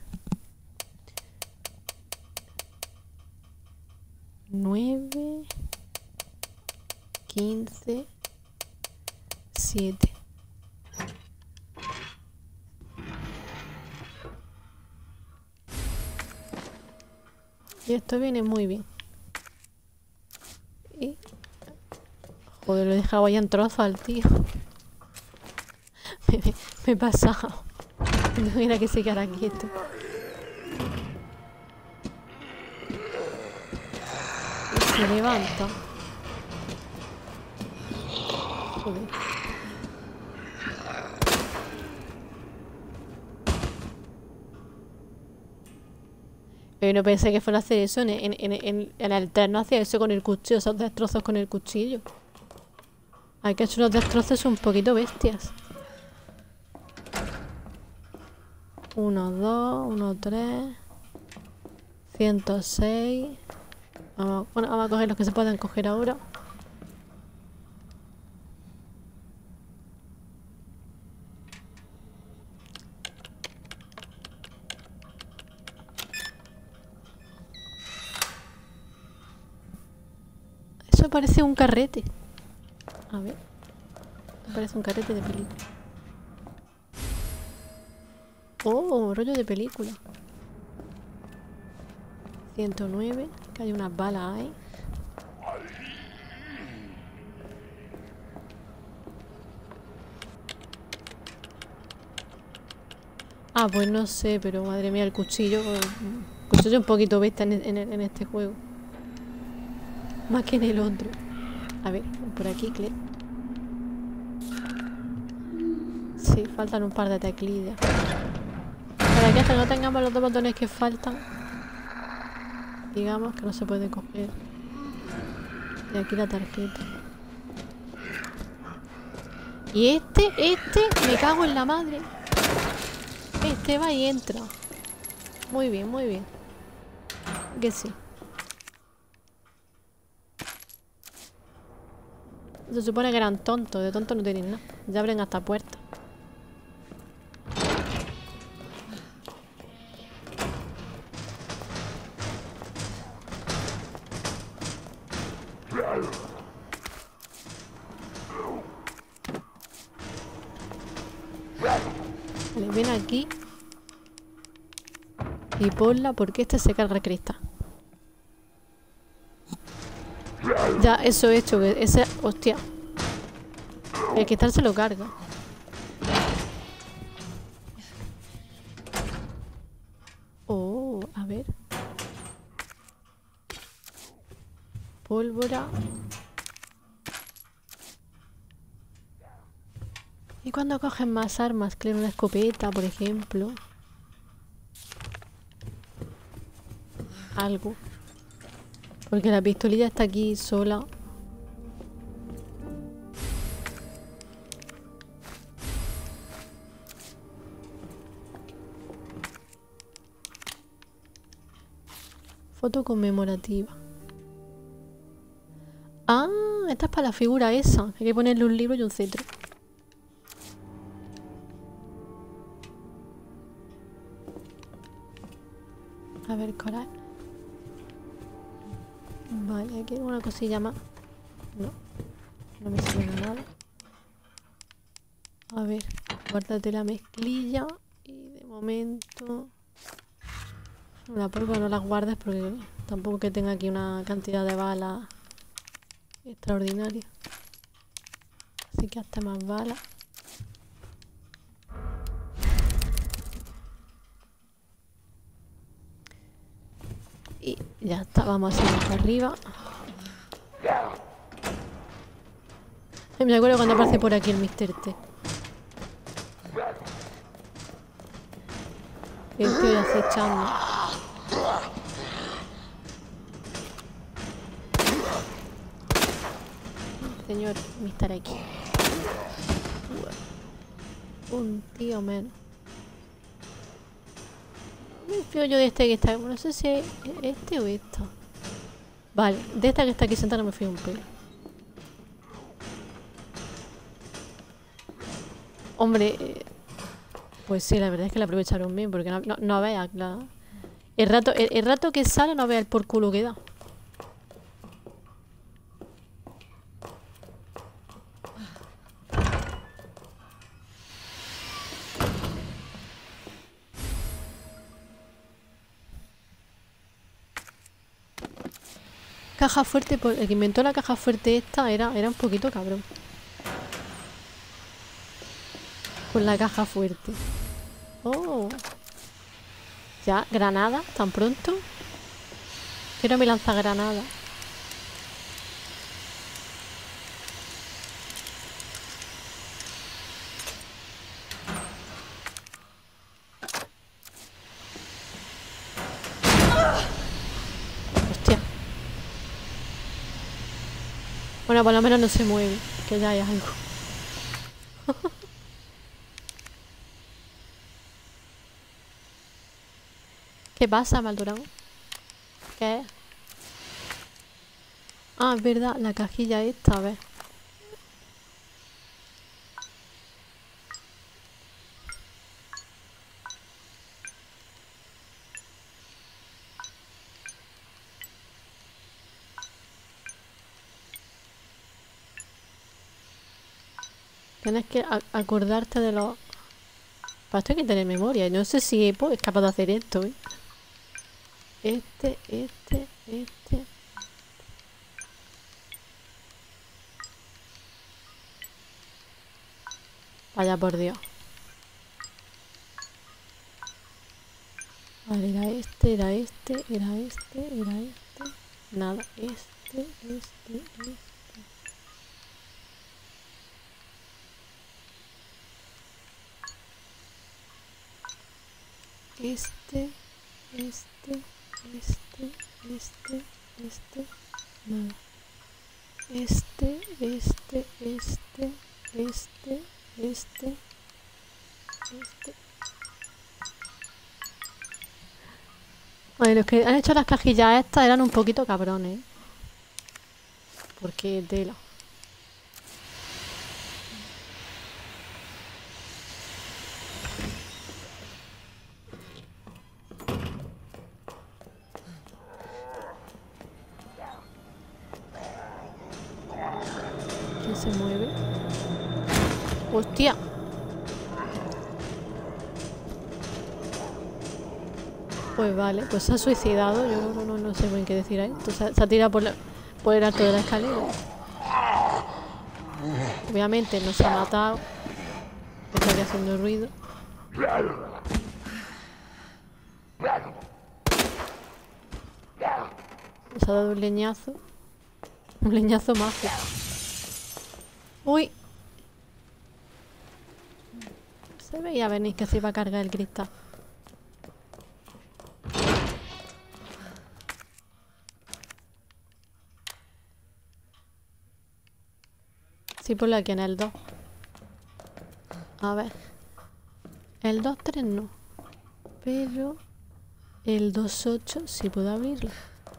Nueve. Quince. Siete. Y esto viene muy bien. Joder, lo he dejado ahí en trozos al tío. me, me, me he pasado. No mira que se queda quieto. Y se levanta. Joder. Pero no pensé que fuera a hacer eso en, en, en, en, en el tren. No hacía eso con el cuchillo, esos destrozos con el cuchillo. Hay que hacer unos destrozos un poquito bestias. Uno, dos, uno, tres. ciento seis. Vamos, bueno, vamos a coger los que se puedan coger ahora. Eso parece un carrete. A ver. Parece un carrete de película. Oh, rollo de película. ciento nueve. Que hay unas balas ahí. Ah, pues no sé, pero madre mía, el cuchillo. El cuchillo es un poquito bestia en, en, en este juego. Más que en el otro. A ver, por aquí, Cle. Sí, faltan un par de teclillas. Para que hasta no tengamos los dos botones que faltan, digamos que no se puede coger. Y aquí la tarjeta. Y este, este, me cago en la madre. Este va y entra. Muy bien, muy bien. Que sí. Se supone que eran tontos, de tontos no tienen nada. Ya abren hasta puertas. Vale, ven aquí. Y ponla porque este se carga cristal. Ya, eso he hecho, que ese... Hostia. El cristal se lo carga. Oh, a ver. Pólvora. ¿Y cuando cogen más armas? Que una escopeta, por ejemplo. Algo. Porque la pistolilla está aquí sola. Foto conmemorativa. Ah, esta es para la figura esa. Hay que ponerle un libro y un cetro. A ver, coral. Vale, aquí hay una cosilla más. No, no me sirve nada. A ver, guárdate la mezclilla. Y de momento... La pólvora no la guardes porque tampoco que tenga aquí una cantidad de balas extraordinaria. Así que hasta más balas. Y ya está, vamos a ir para arriba. Me acuerdo cuando aparece por aquí el mister T. Y el tío ya acechando. Señor mister X. Un tío menos. Me fío yo de este que está... No sé si es este o esta. Vale, de esta que está aquí sentada no me fío un pelo. Hombre, eh, pues sí, la verdad es que la aprovecharon bien, porque no, no, no veas la... El rato, el, el rato que sale no veas el por culo que da. caja fuerte, pues, el que inventó la caja fuerte esta era, era un poquito cabrón. Con la caja fuerte. Oh. Ya, granada, tan pronto. Quiero mi lanzagranada. Hostia. Bueno, por lo menos no se mueve, que ya hay algo. ¿Qué pasa, Maldorado? ¿Qué es? Ah, es verdad, la cajilla esta, a ver. Tienes que a- acordarte de los... Para esto hay que tener memoria. No sé si Epo es capaz de hacer esto, ¿eh? Este, este, este. Vaya por Dios. Vale, era este, era este, era este, era este. Nada, este, este, este. Este, este, este, este, este, nada. Este, este, este, este, este, este. Vale, los que han hecho las cajillas estas eran un poquito cabrones, ¿eh? Porque tela. ¿Quién se mueve? ¡Hostia! Pues vale, pues se ha suicidado. Yo no, no, no sé bien qué decir ahí. Entonces se ha tirado por, la, por el alto de la escalera. Obviamente no se ha matado. Estaría haciendo ruido. Se ha dado un leñazo. Un leñazo mágico. ¡Uy! Se veía venir que se iba a cargar el cristal. Sí, ponlo aquí en el dos. A ver. El dos tres no. Pero el dos ocho sí puedo abrirlo.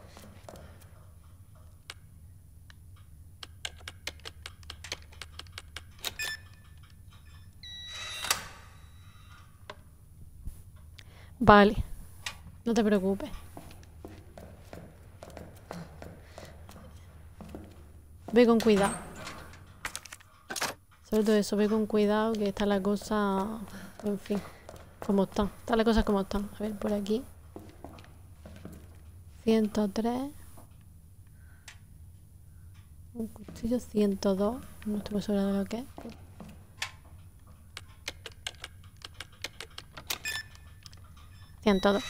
Vale. No te preocupes. Ve con cuidado. Sobre todo eso, ve con cuidado que está la cosa... En fin, como están. Están las cosas como están. A ver, por aquí. ciento tres. Un cuchillo ciento dos. No estoy muy segura de lo que es. ciento dos.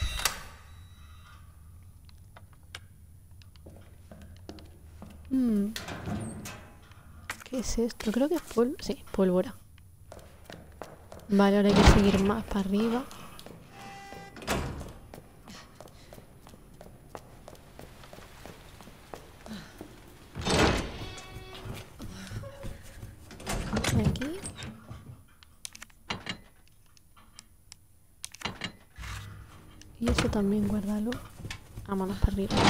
Hmm. ¿Qué es esto? Creo que es pólvora. Sí, pólvora. Vale, ahora hay que seguir más para arriba. Aquí. Y eso también, guárdalo. Vámonos para arriba.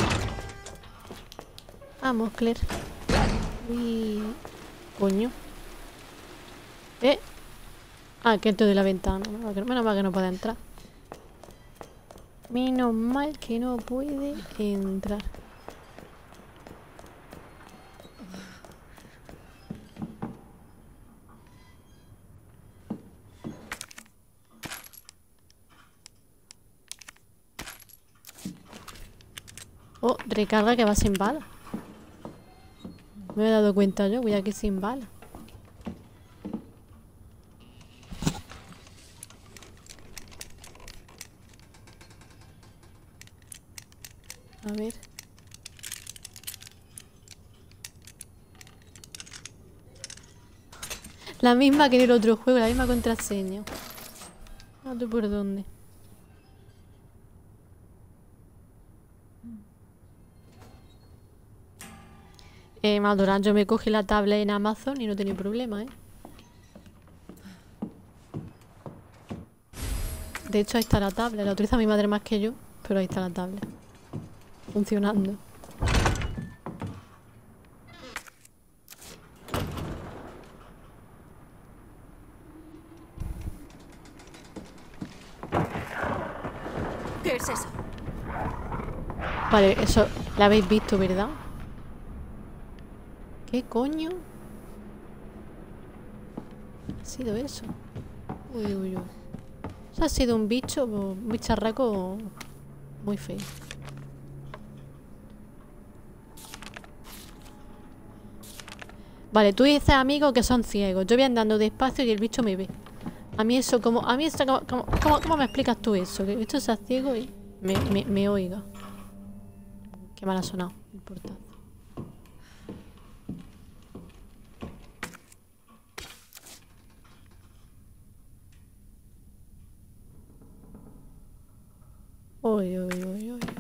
Vamos, Claire. Uy. Coño. Eh. Ah, que entro de la ventana. Menos mal que no puede entrar. Menos mal que no puede entrar. Oh, recarga que va sin bala. Me he dado cuenta yo, voy aquí sin bala. A ver. La misma que en el otro juego, la misma contraseña. ¿A tú por dónde? Eh, Maldorán, yo me cogí la tablet en Amazon y no tenía problema, ¿eh? De hecho, ahí está la tablet. La utiliza mi madre más que yo, pero ahí está la tablet. Funcionando. ¿Qué es eso? Vale, eso la habéis visto, ¿verdad? ¿Qué coño? Ha sido eso. Uy, uy, uy. Eso ha sido un bicho, un bicharraco muy feo. Vale, tú dices, amigos, que son ciegos. Yo voy andando despacio y el bicho me ve. A mí eso, como... A mí eso, como... como ¿cómo, ¿Cómo me explicas tú eso? Que el bicho sea ciego y me, me, me oiga. Qué mal ha sonado el portazo. Uy, uy, uy, uy.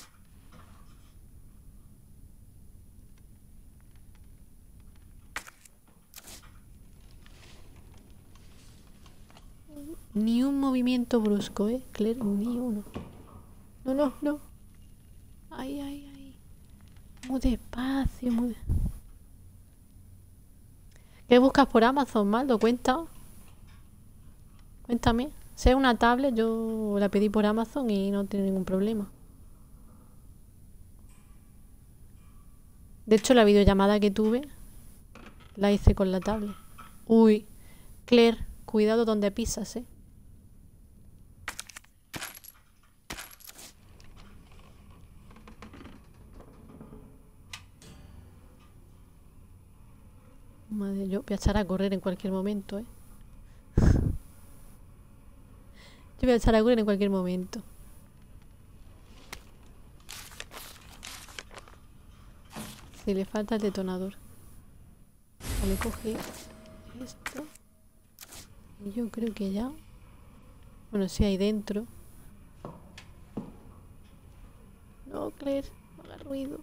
Ni un movimiento brusco, ¿eh? Claire, ni uno. No, no, no. Ay, ay, ay. Muy despacio, muy... ¿Qué buscas por Amazon, Maldo? Cuenta. Cuéntame. Si es una tablet, yo la pedí por Amazon y no tiene ningún problema. De hecho, la videollamada que tuve la hice con la tablet. Uy, Claire, cuidado donde pisas, ¿eh? Madre, yo voy a echar a correr en cualquier momento, ¿eh? Yo voy a echar a correr en cualquier momento. Si le falta el detonador. Vale, coge esto. Y yo creo que ya... Bueno, sí, ahí dentro. No, Claire, no haga ruido.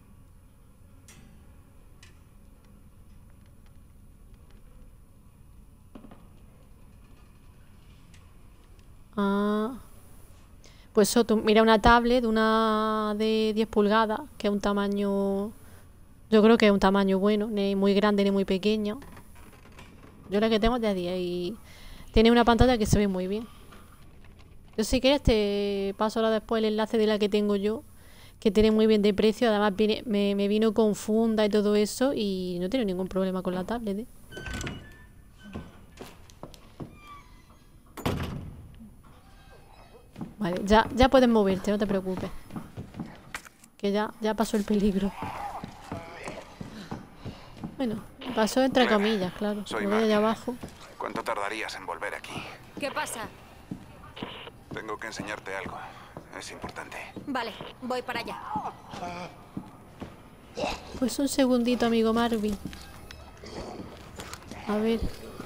Ah. Pues eso, tú mira una tablet, una de diez pulgadas, que es un tamaño... Yo creo que es un tamaño bueno, ni muy grande ni muy pequeño. Yo la que tengo es de diez y tiene una pantalla que se ve muy bien. Yo si quieres te paso ahora después el enlace de la que tengo yo, que tiene muy bien de precio. Además viene, me, me vino con funda y todo eso y no tiene ningún problema con la tablet, ¿eh? Vale, ya, ya puedes moverte, no te preocupes. Que ya, ya pasó el peligro. Bueno, pasó entre comillas, claro. Soy Me voy allá abajo. ¿Cuánto tardarías en volver aquí? ¿Qué pasa? Tengo que enseñarte algo. Es importante. Vale, voy para allá. Pues un segundito, amigo Marvin. A ver.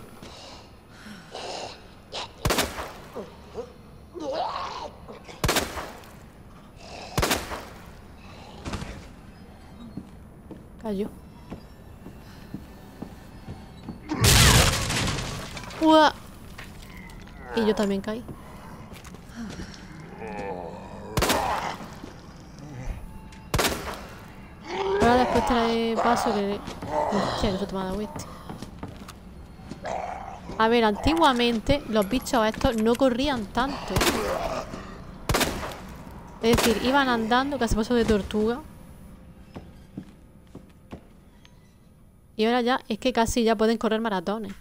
Cayó. ¡Uah! Y yo también caí. Ahora después trae paso que... Hostia, que eso te me ha dado este. A ver, antiguamente los bichos estos no corrían tanto. Es decir, iban andando casi paso de tortuga. Y ahora ya, es que casi ya pueden correr maratones.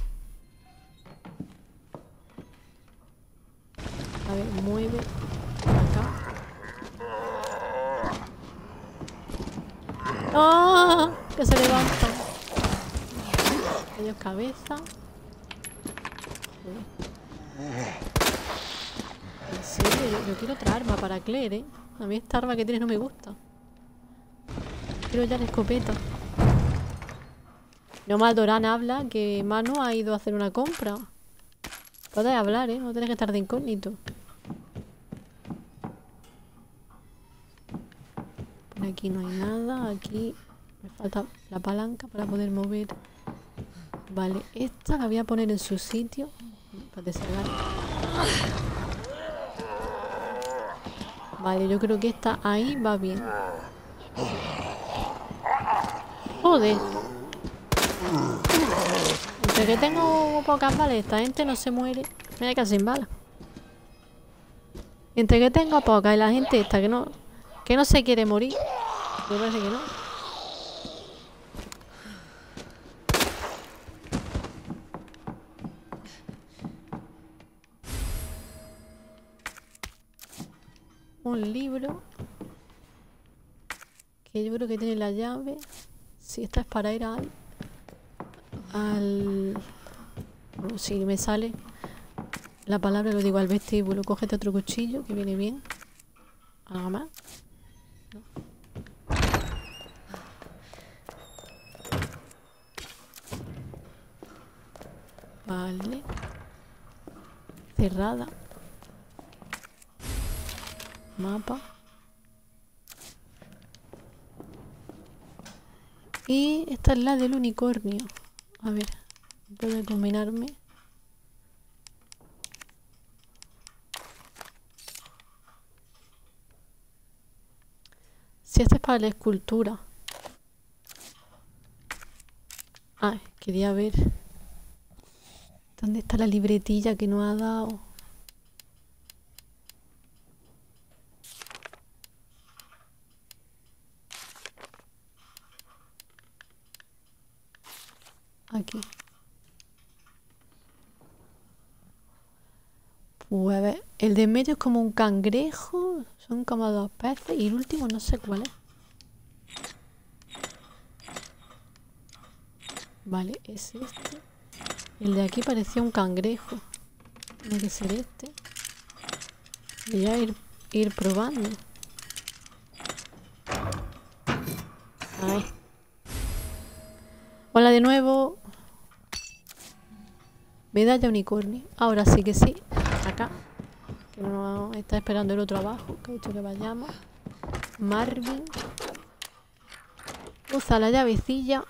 A ver, mueve acá. ¡Ah! Que se levantan. Adiós, cabeza. En serio, yo, yo quiero otra arma para Claire, ¿eh? A mí esta arma que tienes no me gusta. Quiero ya la escopeta. No mal Doran habla que Manu ha ido a hacer una compra. Puedes hablar, ¿eh? No tienes que estar de incógnito. Por aquí no hay nada. Aquí me falta la palanca para poder mover. Vale, esta la voy a poner en su sitio. Para descargar. Vale, yo creo que esta ahí va bien. Joder. Entre que tengo pocas balas, esta gente no se muere. Me voy a quedar sin balas. Entre que tengo pocas y la gente esta que no que no se quiere morir. Me parece que no. Un libro. Que yo creo que tiene la llave. Si esta es para ir al... Al... Bueno, si me sale la palabra, lo digo al vestíbulo. Cógete otro cuchillo que viene bien. ¿Algo más? No. Vale. Cerrada. Mapa. Y esta es la del unicornio. A ver, puedo combinarme. Si esta es para la escultura. Ah, quería ver dónde está la libretilla que no ha dado. Aquí. Pues a ver, el de en medio es como un cangrejo, son como dos peces y el último no sé cuál es. Vale, es este. El de aquí parecía un cangrejo. Tiene que ser este. Voy a ir, ir probando. Ahí. Hola de nuevo. Medalla unicornio. Ahora sí que sí. Acá. Que no está esperando el otro abajo. Que ha dicho que vayamos. Marvin. Usa la llavecilla.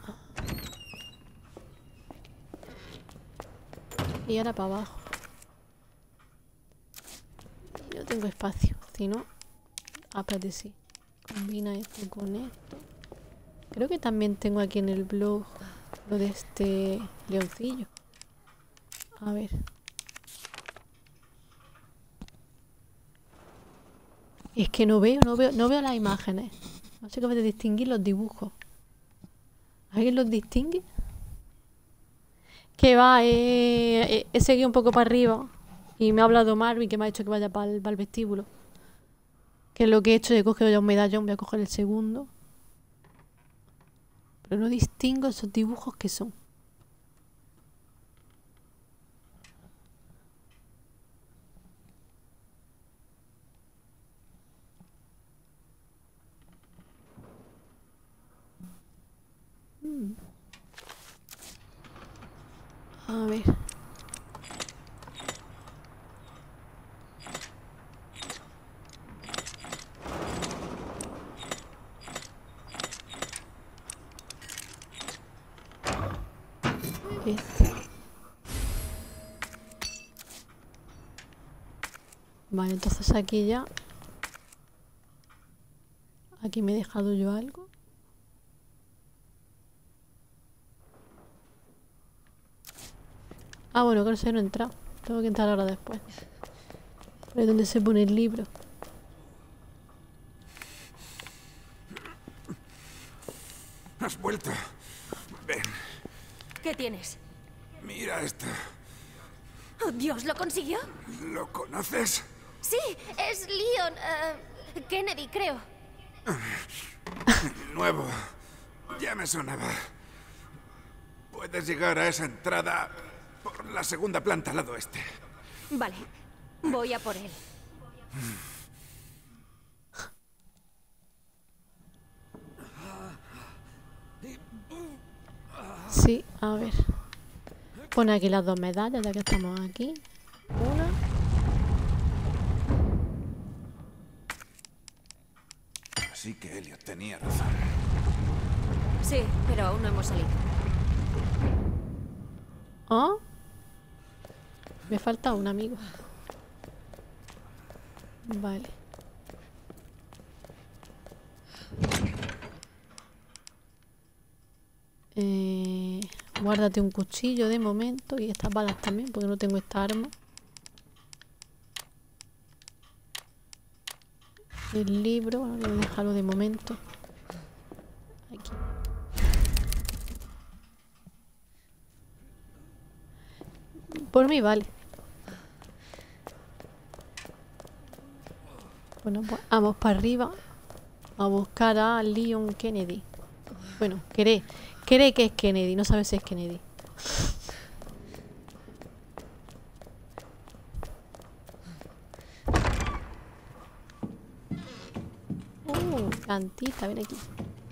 Y ahora para abajo. Yo tengo espacio. Si no. Ah, espérate, sí. Combina esto con esto. Creo que también tengo aquí en el blog lo de este leoncillo. A ver. Es que no veo, no veo, no veo las imágenes. No sé cómo de distinguir los dibujos. ¿Alguien los distingue? Que va, eh, he seguido un poco para arriba y me ha hablado Marvin que me ha dicho que vaya para el, para el vestíbulo. Que es lo que he hecho, he cogido ya un medallón, voy a coger el segundo. Pero no distingo esos dibujos que son. Hmm. A ver. Este. Vale, entonces aquí ya. Aquí me he dejado yo algo. Ah, bueno, creo que no he entrado. Tengo que entrar ahora después. Por ahí donde se pone el libro. Has vuelto. Ven. ¿Qué tienes? Mira esto. Oh, Dios, ¿lo consiguió? ¿Lo conoces? Sí, es Leon uh, Kennedy, creo. Nuevo. Ya me sonaba. Puedes llegar a esa entrada por la segunda planta al lado oeste. Vale, voy a por él. Sí, a ver. Pone aquí las dos medallas ya que estamos aquí. Una. Así que Elliot tenía razón. Sí, pero aún no hemos salido. ¿Ah? Me falta un amigo. Vale. Eh, guárdate un cuchillo de momento y estas balas también, porque no tengo esta arma. El libro, bueno, voy a dejarlo de momento. Aquí. Por mí vale. Bueno, pues vamos para arriba a buscar a Leon Kennedy. Bueno, cree, cree que es Kennedy, no sabe si es Kennedy. Uh, cantita, ven aquí.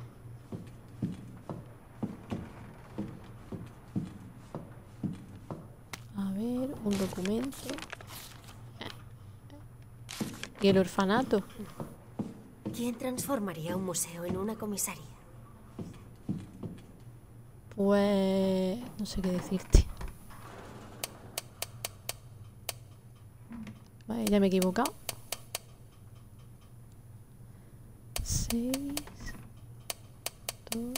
A ver, un documento. Y el orfanato. ¿Quién transformaría un museo en una comisaría? Pues... no sé qué decirte. Vale, ya me he equivocado. Seis... Dos...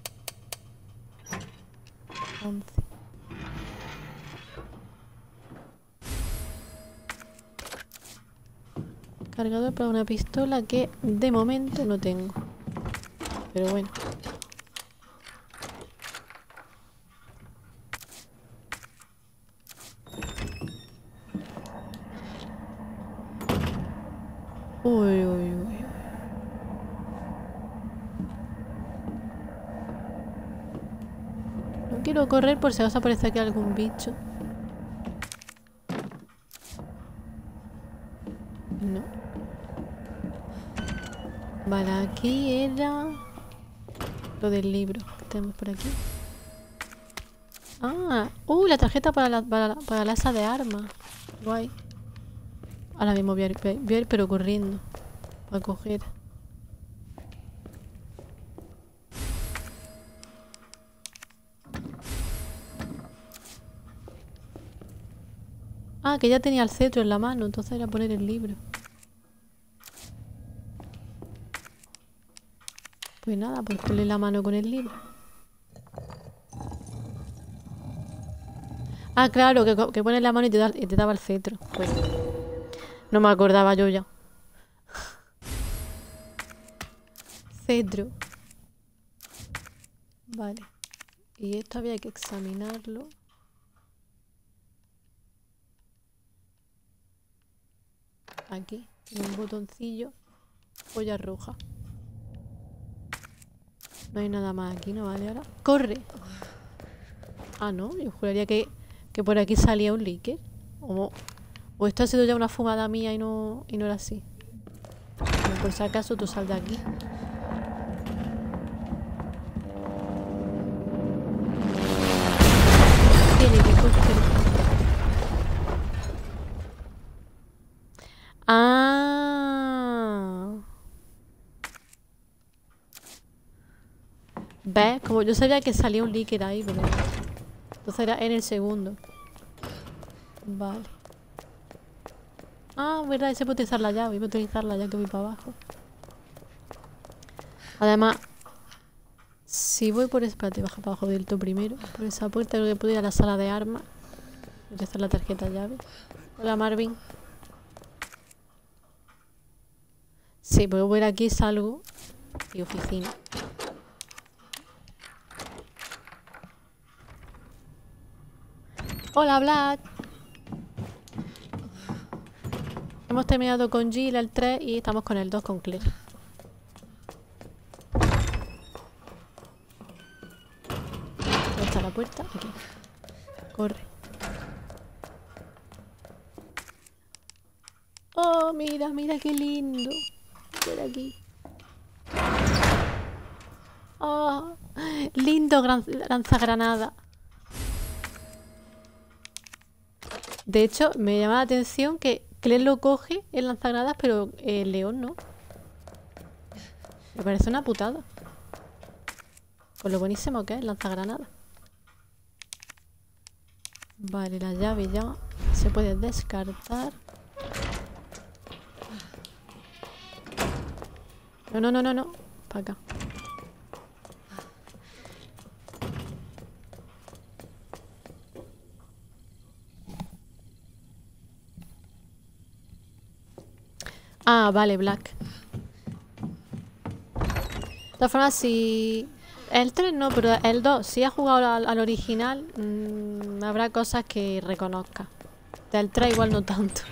Once... Cargador para una pistola que de momento no tengo. Pero bueno. Uy, uy, uy. No quiero correr por si acaso aparece aquí algún bicho. No. Vale, aquí era lo del libro que tenemos por aquí. Ah, uh, la tarjeta para la, para la, para la asa de armas. Guay. Ahora mismo voy a, ir, voy a ir pero corriendo para coger. Ah, que ya tenía el cetro en la mano, entonces era poner el libro. Pues nada, pues ponle la mano con el libro. Ah, claro, que, que pones la mano y te, da, y te daba el cetro. Pues no me acordaba yo ya. Cetro. Vale. Y esto había que examinarlo. Aquí, en un botoncillo. Polla roja. No hay nada más aquí, ¿no? Vale, ahora. ¡Corre! Ah, no, yo juraría que, que por aquí salía un líquido. O, o esto ha sido ya una fumada mía y no, y no era así. Bueno, por si acaso tú sal de aquí. Tiene que coger. Ah. ¿Ves? Como yo sabía que salía un líquido ahí, pero... Entonces era en el segundo. Vale. Ah, verdad, se puede utilizar la llave. Voy a utilizarla ya que voy para abajo. Además, si voy por... Espérate, baja para abajo del todo primero. Por esa puerta creo que puedo ir a la sala de armas. Utilizar la tarjeta llave. Hola, Marvin. Sí, puedo ver aquí, salgo. Y oficina. Hola, Black. Hemos terminado con Jill el tres y estamos con el dos con Claire. está la puerta? Aquí. Corre. Oh, mira, mira qué lindo. Por aquí. Oh, lindo gran, lanzagranada. De hecho, me llama la atención que Claire lo coge el lanzagranadas, pero el león no. Me parece una putada. Por lo buenísimo que es el lanzagranadas. Vale, la llave ya se puede descartar. No, no, no, no, no. Para acá. Ah, vale, Black. De todas formas, si... El tres no, pero el dos, si has jugado al, al original, mmm, habrá cosas que reconozca. Del tres igual no tanto.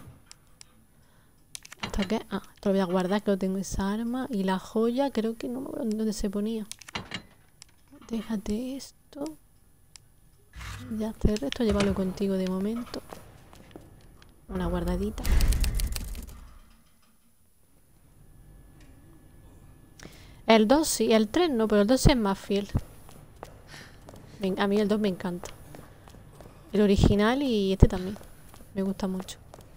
¿Esto qué? Ah, esto lo voy a guardar, que no tengo esa arma. Y la joya, creo que no me acuerdo dónde se ponía. Déjate esto. Ya cerré esto, llévalo contigo de momento. Una guardadita. El dos sí, el tres no, pero el dos es más fiel. A mí el dos me encanta. El original y este también. Me gusta mucho.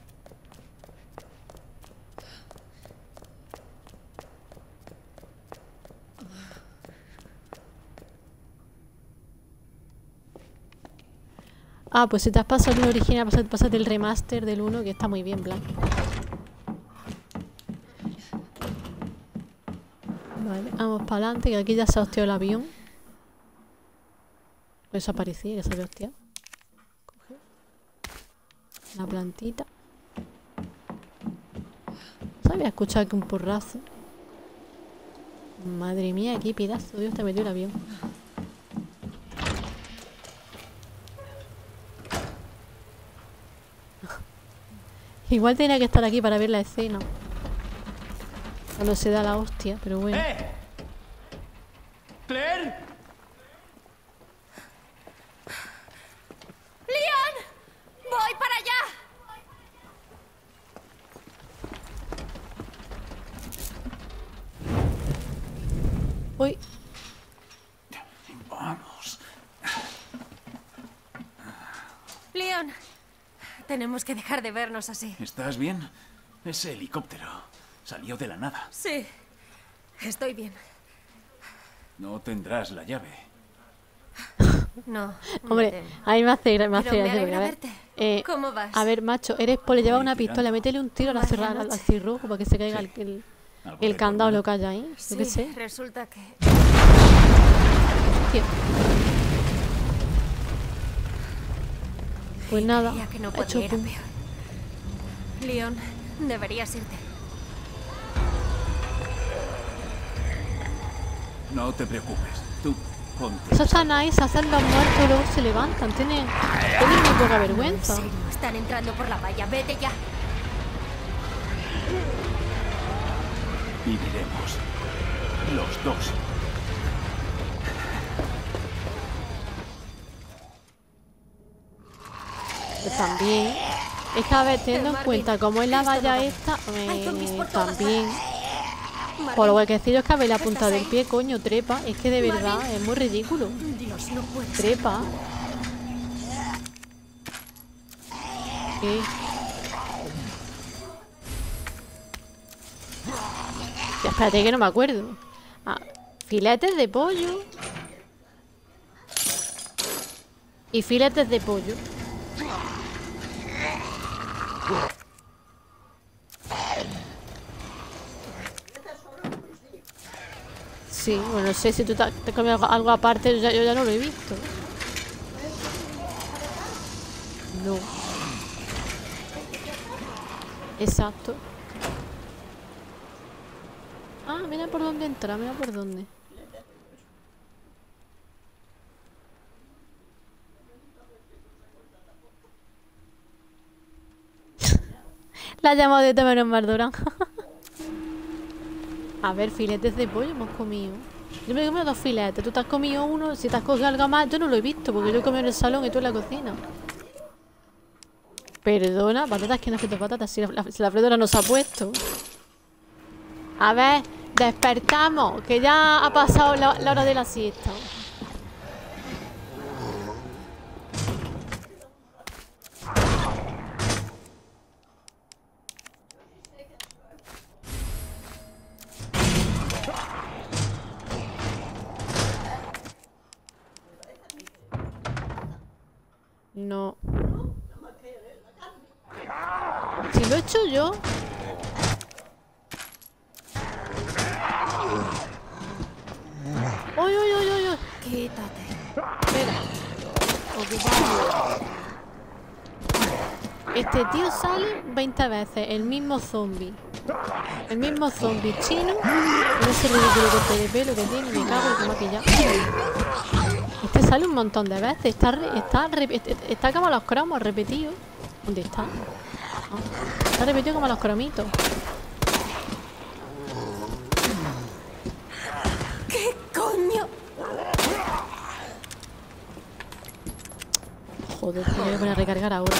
Ah, pues si te has pasado el original, pásate el remaster del uno, que está muy bien, Black. Vale, vamos para adelante, que aquí ya se ha hostiado el avión. Eso aparecía, que se había hostiado. Coge la plantita. Se había escuchado aquí un porrazo. Madre mía, qué pedazo, Dios, te metió el avión. Igual tenía que estar aquí para ver la escena. Cuando se da la hostia, pero bueno. ¡Eh! ¡Claire! ¡Leon! ¡Voy para allá! Uy. Vamos. Leon, tenemos que dejar de vernos así. ¿Estás bien? Ese helicóptero salió de la nada. Sí, estoy bien. No tendrás la llave. No. Hombre, a mí me hace, me hace Pero me gracia, alegra a ver, verte. eh, ¿Cómo vas? A ver, macho, eres pole, lleva una tirando. pistola, métele un tiro a la Vaya cerrada, al, noche. al cirrojo para que se caiga Sí. el, el, Algo el de candado, problema. lo que haya ahí. Yo Sí, qué sé. resulta que... Tío. Pues nada, Creía que no ha podía hecho ir a pum. peor. Leon, deberías irte. No te preocupes. Tú ponte. Esos anais hacen los muertos y luego se levantan. Tienen, tienen muy poca vergüenza. En serio, están entrando por la valla. Vete ya. Viviremos. Los dos. Pues también. Es que a ver, teniendo en Marvin, cuenta cómo es la esto no valla va. esta, Hay zombies eh, por todas también. Marvin, Por lo que decido es que haberle ¿estás apuntado del ahí? pie, coño, trepa. Es que de verdad Marvin. es muy ridículo. Dios, no puedes. Trepa. ¿Qué? Ya, espérate que no me acuerdo. Ah, filetes de pollo. Y filetes de pollo. Sí, bueno, no sé si tú te, te has comido algo aparte, yo ya, yo ya no lo he visto. No. Exacto. Ah, mira por dónde entra, mira por dónde. La ha llamado de tomar un Mardurán. A ver, filetes de pollo hemos comido. Yo me he comido dos filetes, tú te has comido uno, si te has cogido algo más, yo no lo he visto, porque yo he comido en el salón y tú en la cocina. Perdona, patatas, que no frito patatas, si la, la, si la freidora no se ha puesto. A ver, despertamos, que ya ha pasado la, la hora de la siesta. No. Si lo he hecho yo. ¡Uy, uy, uy, uy, uy! Quítate. Espera. Ocupado. Este tío sale veinte veces. El mismo zombie. El mismo zombie chino. Con ese ridículo corte de pelo que tiene. Me cago en que maquillaje. Este sale un montón de veces. Está, está, está como los cromos repetidos. ¿Dónde está? Oh, está repetido como los cromitos. ¿Qué coño? Joder, me voy a poner a recargar ahora.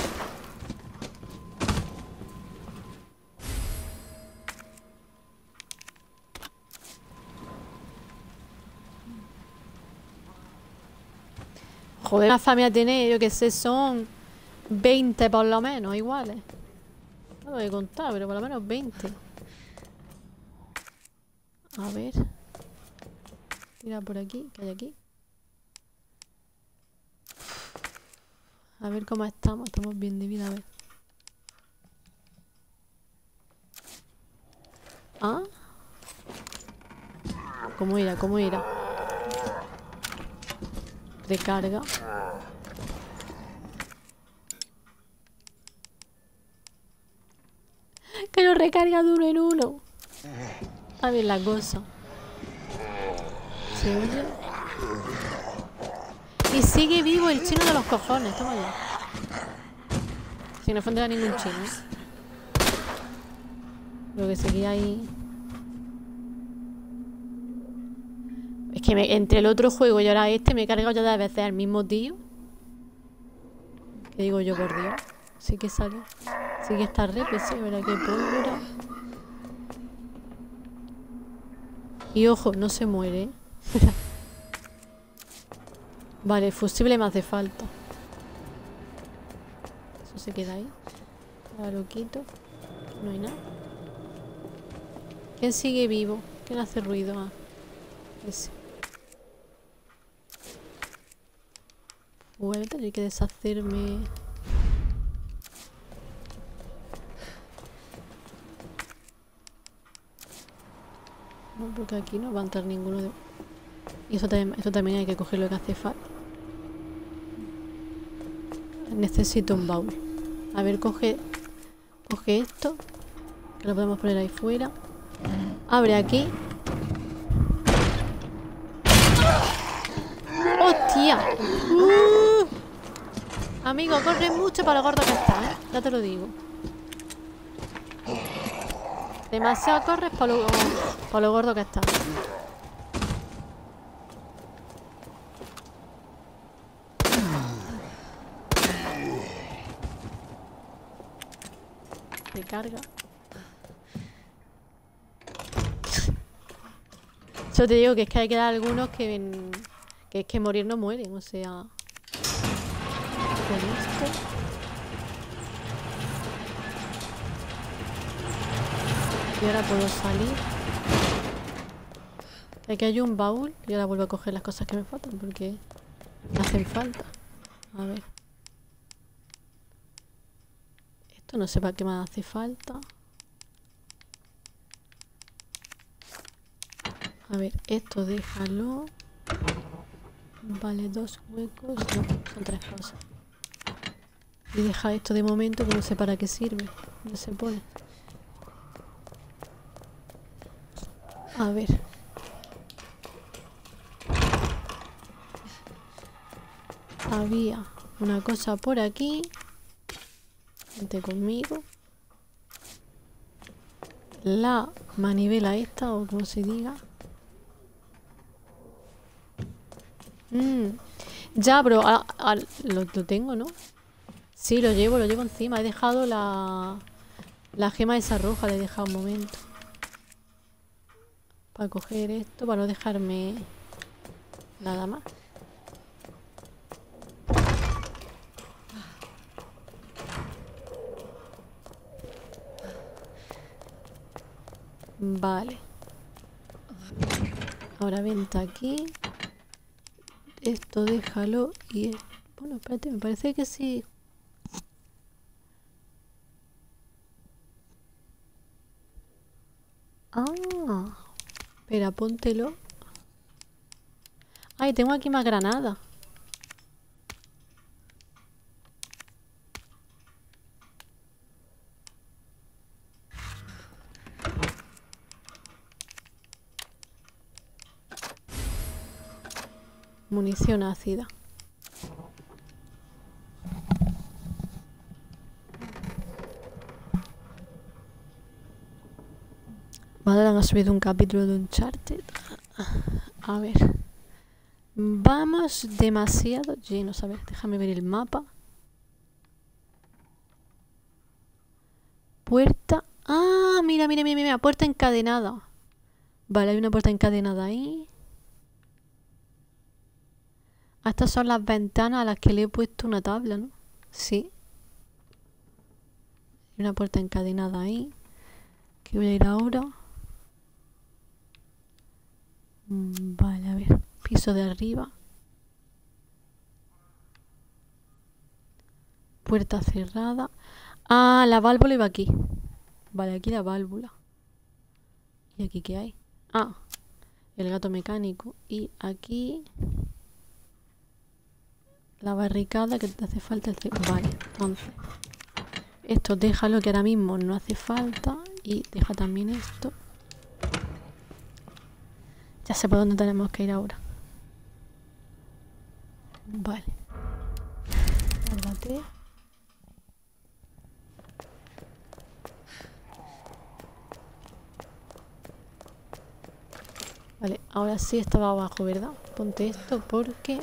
Joder, la familia tiene, yo que sé, son veinte por lo menos, iguales. No lo he contado, pero por lo menos veinte. A ver. Tira por aquí, que hay aquí. A ver cómo estamos, estamos bien de vida, a ver. ¿Ah? ¿Cómo irá? ¿Cómo irá? Recarga. Que no recarga de uno en uno. A ver la cosa. ¿Se oye? Y sigue vivo el chino de los cojones. Toma ya. Si no ofenderá ningún chino. Lo que seguía ahí. Es que me, entre el otro juego y ahora este me he cargado ya de veces al mismo tío. ¿Qué digo yo, por Dios? Sí que sale. Sí que está re pesado, ¿verdad? Qué pólvora. Y ojo, no se muere, ¿eh? Vale, el fusible me hace falta. Eso se queda ahí. Ahora lo quito. No hay nada. ¿Quién sigue vivo? ¿Quién hace ruido? Ah, ese. Voy a tener que deshacerme. No, porque aquí no va a entrar ninguno de... Y eso también, esto también hay que coger lo que hace falta. Necesito un baúl. A ver, coge... Coge esto. Que lo podemos poner ahí fuera. Abre aquí. ¡Hostia! Uh. Amigo, corre mucho para lo gordo que está, ¿eh? Ya te lo digo. Demasiado corres para lo, para lo gordo que está. Recarga. Yo te digo que es que hay que dar algunos que ven, que es que morir no mueren, o sea. Con esto. Y ahora puedo salir. Aquí hay un baúl y ahora vuelvo a coger las cosas que me faltan porque me hacen falta. A ver. Esto no sé para qué me hace falta. A ver, esto déjalo. Vale, dos huecos. No, son tres cosas. Y deja esto de momento que no sé para qué sirve. ¿Dónde se pone? A ver. Había una cosa por aquí. Vente conmigo. La manivela esta, o como se diga. Mm. Ya, pero a, a, lo, lo tengo, ¿no? Sí, lo llevo, lo llevo encima. He dejado la... La gema esa roja, la he dejado un momento. Para coger esto, para no dejarme... Nada más. Vale. Ahora vente aquí. Esto déjalo y... Bueno, espérate, me parece que sí. Ah. Espera, póntelo. Ay, tengo aquí más granadas. Munición ácida. Madre, han subido un capítulo de Uncharted. A ver. Vamos demasiado llenos. A ver, déjame ver el mapa. Puerta. Ah, mira, mira, mira, mira. Puerta encadenada. Vale, hay una puerta encadenada ahí. Estas son las ventanas a las que le he puesto una tabla, ¿no? Sí. Hay una puerta encadenada ahí. Que voy a ir ahora. Vale, a ver. Piso de arriba. Puerta cerrada. Ah, la válvula iba aquí. Vale, aquí la válvula. ¿Y aquí qué hay? Ah, el gato mecánico. Y aquí... La barricada que te hace falta el... Vale, entonces... Esto déjalo que ahora mismo no hace falta. Y deja también esto. Ya sé por dónde tenemos que ir ahora. Vale. Guárdate. Vale, ahora sí estaba abajo, ¿verdad? Ponte esto porque...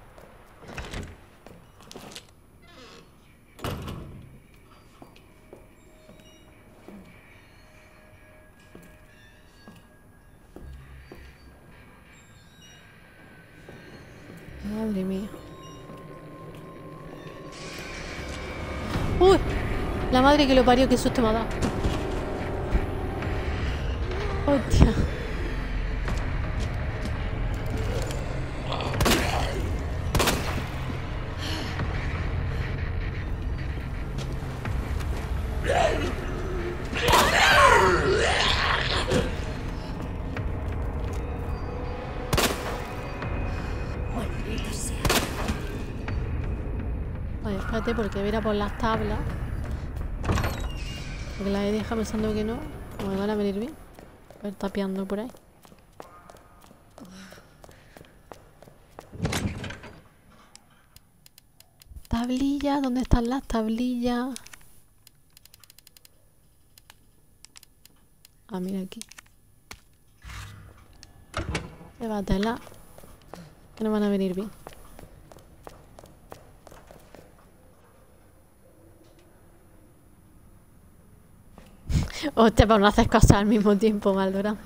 Madre mía. ¡Uy! La madre que lo parió, qué susto me ha dado. ¡Hostia! Espérate, porque voy a ir a por las tablas. Porque las he dejado pensando que no. No me van a venir bien. A ver, tapeando por ahí. Tablillas, ¿dónde están las tablillas? Ah, mira aquí. Llévatela. Que no van a venir bien. Hostia, pero no haces cosas al mismo tiempo, Maldorado.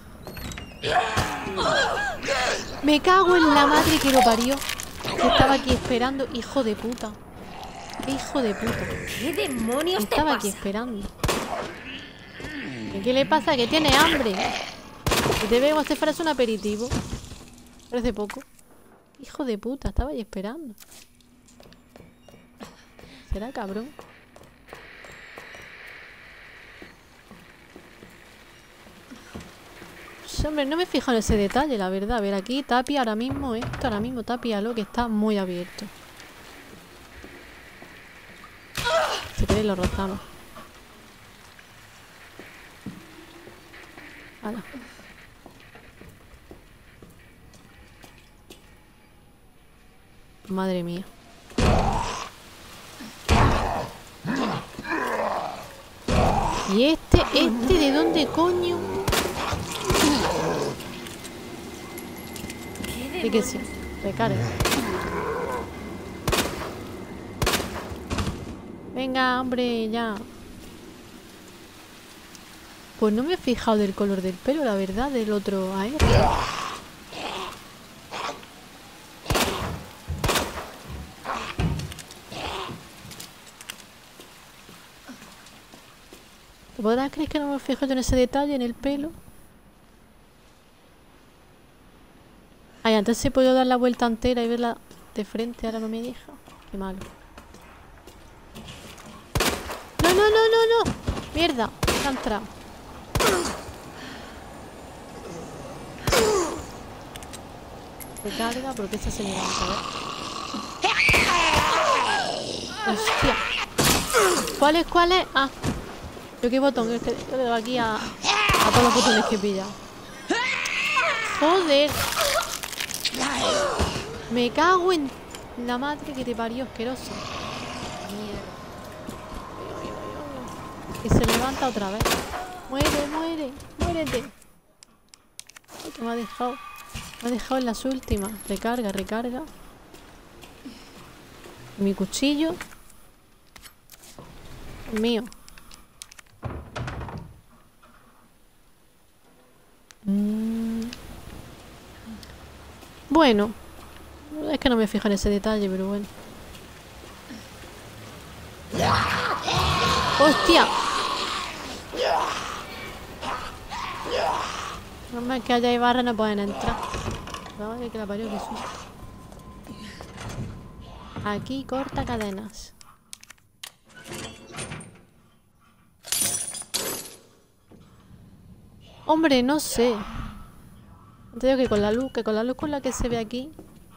Me cago en la madre que lo parió. Que estaba aquí esperando. Hijo de puta. ¿Qué hijo de puta? ¿Qué demonios te Estaba aquí pasa? esperando. ¿Qué le pasa? Que tiene hambre. Que te veo como si fueras un aperitivo. Parece poco. Hijo de puta, estaba ahí esperando. ¿Será cabrón? Hombre, no me fijo en ese detalle, la verdad. A ver, aquí tapia ahora mismo esto, ahora mismo tapia lo que está muy abierto. Si queréis lo rozamos. Hala. Madre mía. ¿Y este? ¿Este de dónde coño? Y que sí, recarga. Venga, hombre, ya. Pues no me he fijado del color del pelo, la verdad, del otro aéreo. ¿Te podrás creer que no me fijo yo en ese detalle, en el pelo? Ay, antes se puedo dar la vuelta entera y verla de frente, ahora no me deja. Qué malo. No, no, no, no, no. Mierda, me ha entrado. Recarga, porque esta se levanta, a ver. Hostia. ¿Cuál es, cuál es? Ah. ¿Yo qué botón? Este, yo le doy aquí a, a todos los botones que he pillado. Joder. Me cago en la madre que te parió, asqueroso. Mierda. Y se levanta otra vez. Muere, muere, muérete. Ay, que me ha dejado. Me ha dejado en las últimas. Recarga, recarga. Mi cuchillo. El mío. Mm. Bueno. Es que no me fijo en ese detalle, pero bueno. ¡Hostia! Normal que haya barra no pueden entrar. Vale, que la parió, que susto. Aquí corta cadenas. Hombre, no sé. Te digo que con la luz, que con la luz con la que se ve aquí.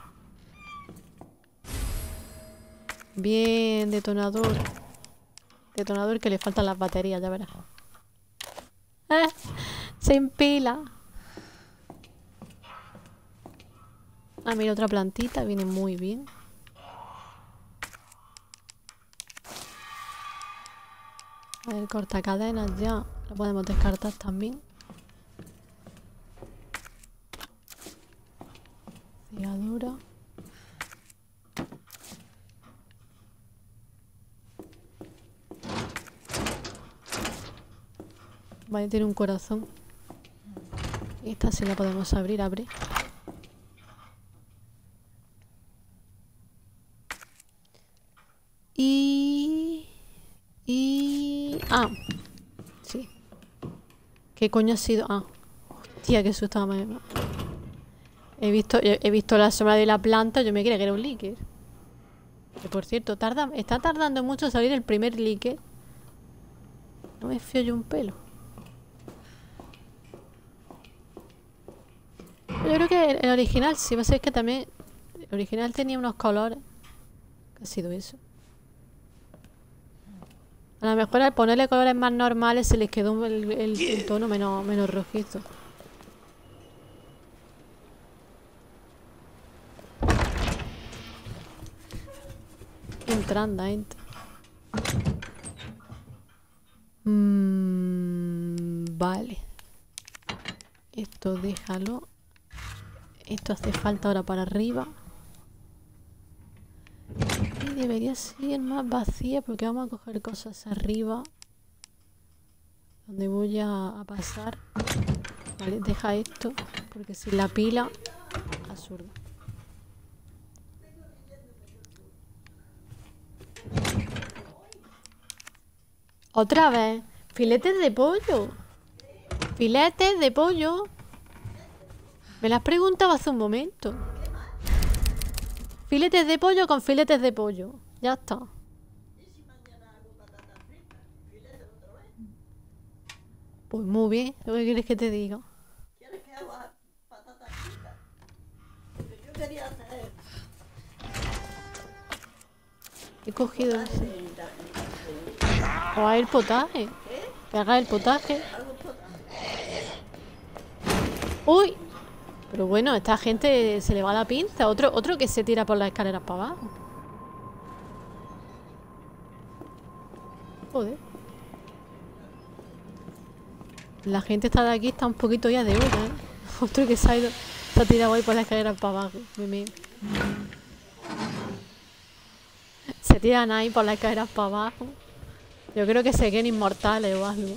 Bien, detonador. Detonador que le faltan las baterías, ya verás. ¡Eh! Se empila. Ah, mira, otra plantita. Viene muy bien. A ver, cortacadenas ya. Lo podemos descartar también. Ciadura. Vale, tiene un corazón. Esta sí la podemos abrir, abre. Y... Y... Ah. Sí. ¿Qué coño ha sido? Ah. Hostia, qué susto me... He visto, he visto la sombra de la planta, yo me creía que era un líquido. Que por cierto, tarda, está tardando mucho salir el primer líquido. No me fío yo un pelo. Yo creo que el original, sí, va a ser que también... El original tenía unos colores. ¿Qué ha sido eso? A lo mejor al ponerle colores más normales se les quedó el, el, el tono menos, menos rojizo. Entrando, entra. Mm, vale. Esto déjalo. Esto hace falta ahora para arriba. Y debería ser más vacía porque vamos a coger cosas arriba. Donde voy a, a pasar. Vale, deja esto. Porque si la pila... Absurdo. Otra vez. Filetes de pollo. Filetes de pollo. Me las preguntaba hace un momento. Filetes de pollo con filetes de pollo. Ya está. Pues muy bien. ¿Lo que quieres que te diga? ¿Quieres que haga patatas fritas? Porque yo quería hacer... He cogido ese. O a el potaje. Que haga el potaje. Uy. Pero bueno, esta gente se le va la pinza. Otro, otro que se tira por las escaleras para abajo. Joder. La gente está de aquí, está un poquito ya de hora, ¿eh? Otro que se ha ido, se ha tirado ahí por las escaleras para abajo. Me, me... Se tiran ahí por las escaleras para abajo. Yo creo que se queden inmortales o algo.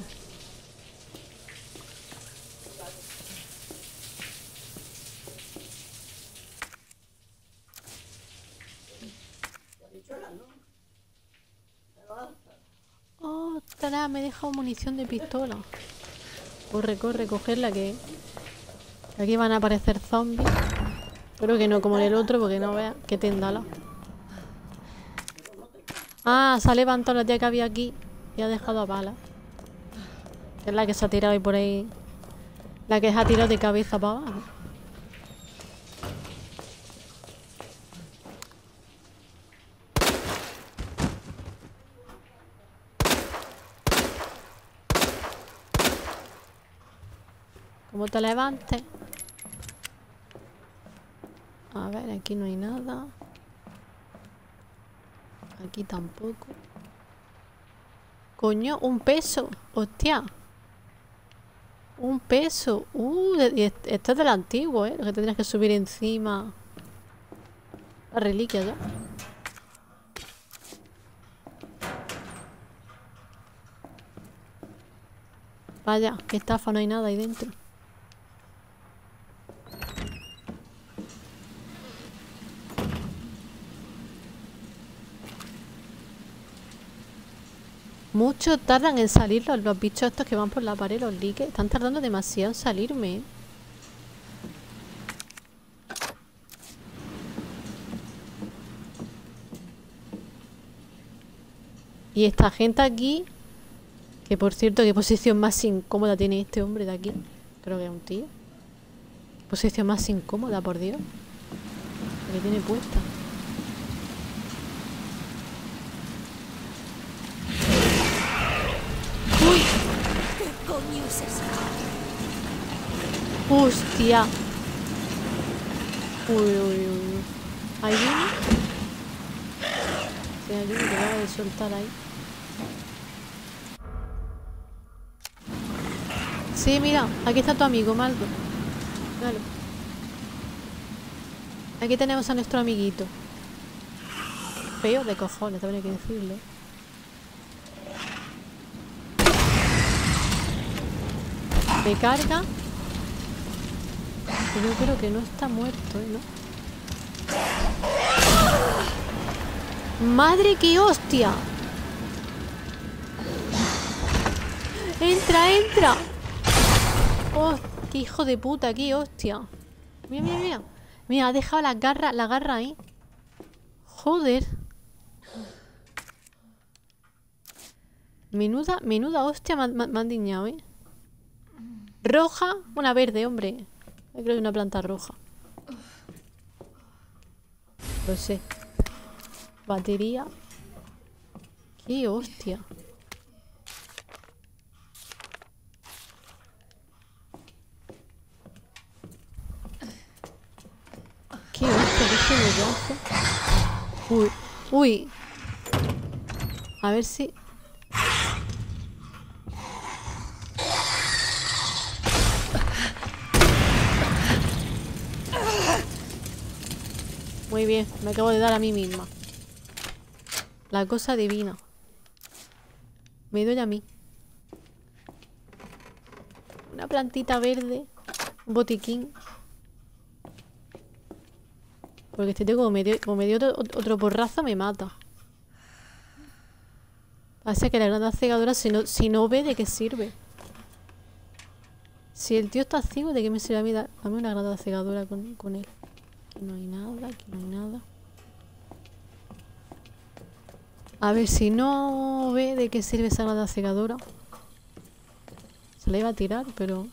Ostras, me he dejado munición de pistola. Corre, corre, cogerla que... Aquí van a aparecer zombies. Espero que no como en el otro porque no veas que tendala. Ah, se ha levantado la tía que había aquí y ha dejado a bala. Es la que se ha tirado ahí por ahí. La que se ha tirado de cabeza para abajo. Como te levantes. A ver, aquí no hay nada. Aquí tampoco. Coño, un peso. Hostia. Un peso. Uh, de, esto es del antiguo, ¿eh? Lo que tendrías que subir encima. La reliquia ya. Vaya, qué estafa, no hay nada ahí dentro. Mucho tardan en salir los, los bichos estos que van por la pared, los likes. Están tardando demasiado en salirme. Y esta gente aquí, que por cierto, qué posición más incómoda tiene este hombre de aquí. Creo que es un tío. Qué posición más incómoda, por Dios. La que tiene puesta. ¡Uy! ¿Qué coño es eso? ¡Hostia! Uy, uy, uy. ¿Hay uno? Sí, hay uno que acaba de soltar ahí. Sí, mira, aquí está tu amigo, Maldo. Dale. Aquí tenemos a nuestro amiguito. Feo de cojones, habría que decirlo. Me carga. Yo creo que no está muerto, ¿eh? ¿No? ¡Madre que hostia! ¡Entra, entra! ¡Oh, qué hijo de puta! ¡Qué hostia! Mira, mira, mira. Mira, ha dejado la garra, la garra ahí. Joder. Menuda, menuda hostia me, me, me han diñado, ¿eh? Roja, una verde, hombre. Creo que es una planta roja. Lo sé. Batería. Qué hostia. Qué hostia, qué gemellazo. Uy, uy. A ver si... Muy bien, me acabo de dar a mí misma. La cosa divina. Me doy a mí. Una plantita verde. Un botiquín. Porque este tío como me dio, como me dio otro, otro porrazo me mata. Pasa que la granada cegadora si no, si no ve de qué sirve. Si el tío está ciego, ¿de qué me sirve a mí dar, a mí una granada cegadora con, con él? Aquí no hay nada, aquí no hay nada. A ver, si no ve de qué sirve esa granada cegadora. Se la iba a tirar, pero...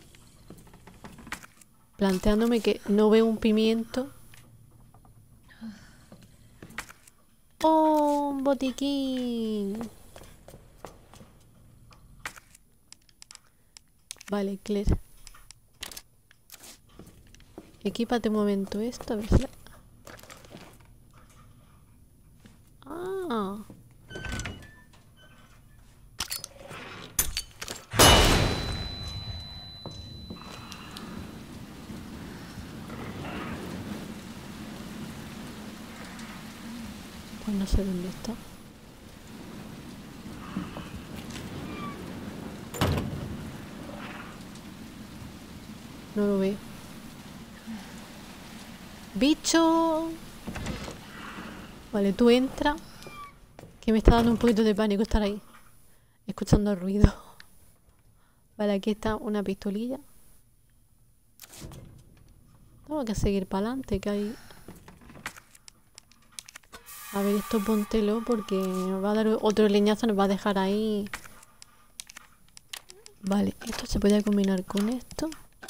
Planteándome que no veo un pimiento. ¡Oh, un botiquín! Vale, Claire. Equípate un momento esto, a ver si... Ah. Pues no sé dónde está. No lo veo. ¡Bicho! Vale, tú entra. Que me está dando un poquito de pánico estar ahí. Escuchando el ruido. Vale, aquí está una pistolilla. Tengo que seguir para adelante, que hay... A ver, esto póntelo porque nos va a dar otro leñazo, nos va a dejar ahí. Vale, esto se puede combinar con esto.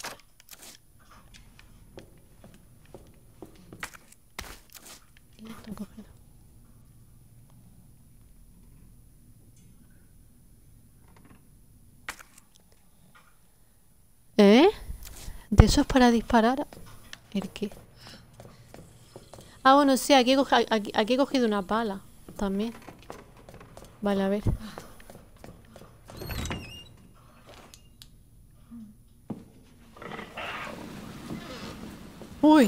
Y esto cogerlo. ¿Eh? ¿De eso es para disparar? ¿El qué? Ah, bueno, sí, aquí he, cogido, aquí, aquí he cogido una pala también. Vale, a ver. ¡Uy!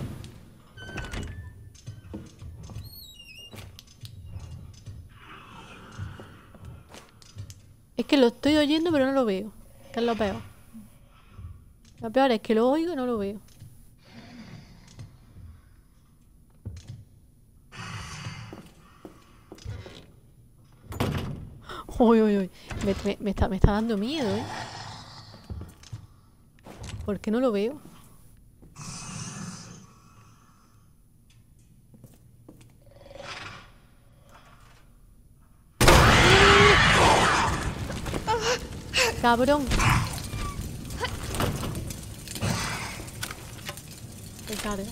Es que lo estoy oyendo pero no lo veo. Que es lo peor. Lo peor es que lo oigo y no lo veo. Uy, uy, uy. Me, me, me, está, me está dando miedo, ¿eh? ¿Por qué no lo veo? Cabrón. Me carga.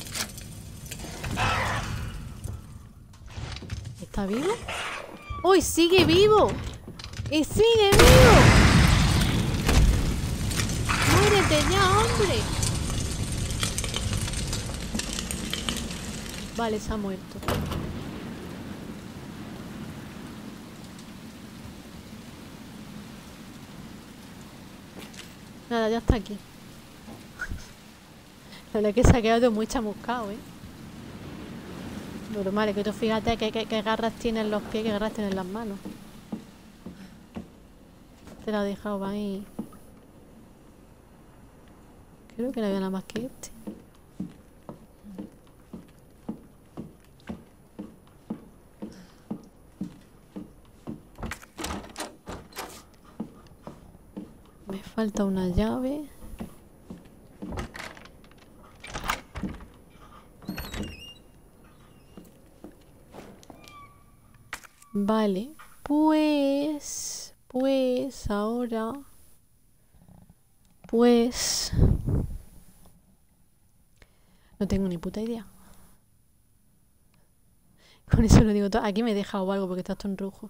¿Está vivo? ¡Uy, sigue vivo! ¡Y sigue vivo! ¡Muérete ya, hombre! Vale, se ha muerto. Nada, ya está aquí. La verdad es que se ha quedado muy chamuscado, ¿eh? Normal, es que tú fíjate que, que, que garras tienen los pies, que garras tienen las manos. Te la ha dejado ahí. Creo que no había nada más que este. Me falta una llave. Vale, pues... Pues ahora... Pues... No tengo ni puta idea. Con eso lo digo todo. Aquí me he dejado algo porque está todo en rojo.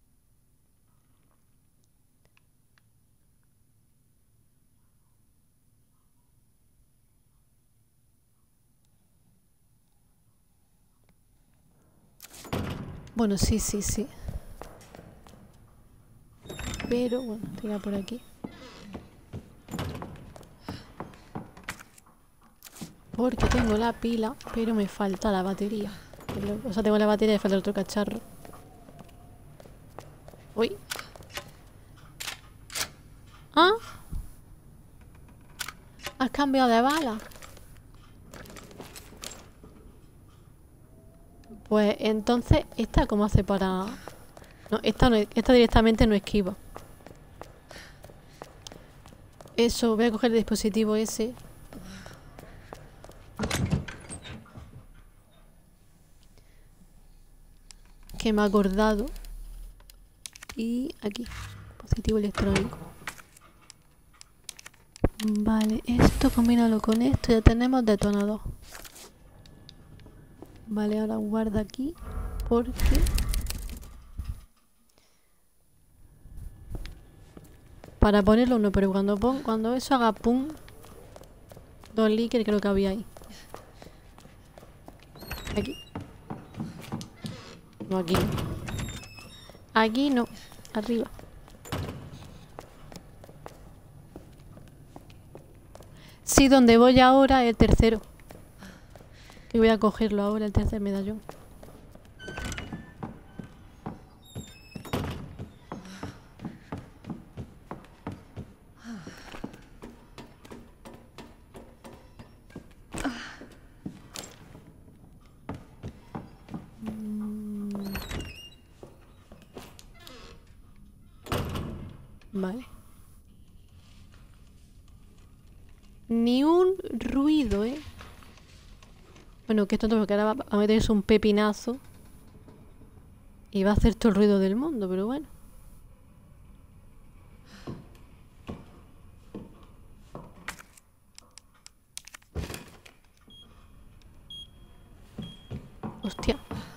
Bueno, sí, sí, sí. Pero, bueno, tira por aquí. Porque tengo la pila, pero me falta la batería. O sea, tengo la batería y me falta el otro cacharro. Uy. ¿Ah? ¿Has cambiado de bala? Pues entonces, ¿esta cómo hace para...? No, esta, no, esta directamente no esquiva. Eso, voy a coger el dispositivo ese. Que me ha acordado. Y aquí, dispositivo electrónico. Vale, esto combínalo con esto. Ya tenemos detonador. Vale, ahora guarda aquí. Porque... Para ponerlo no, pero cuando pon, cuando eso haga pum. Dos líquidos creo que había ahí. Aquí. No, aquí no. Aquí no. Arriba. Sí, donde voy ahora es el tercero. Y voy a cogerlo ahora, el tercer medallón. Vale. Ni un ruido, ¿eh? Bueno, que esto no, porque ahora va a meterse un pepinazo. Y va a hacer todo el ruido del mundo, pero bueno. Hostia.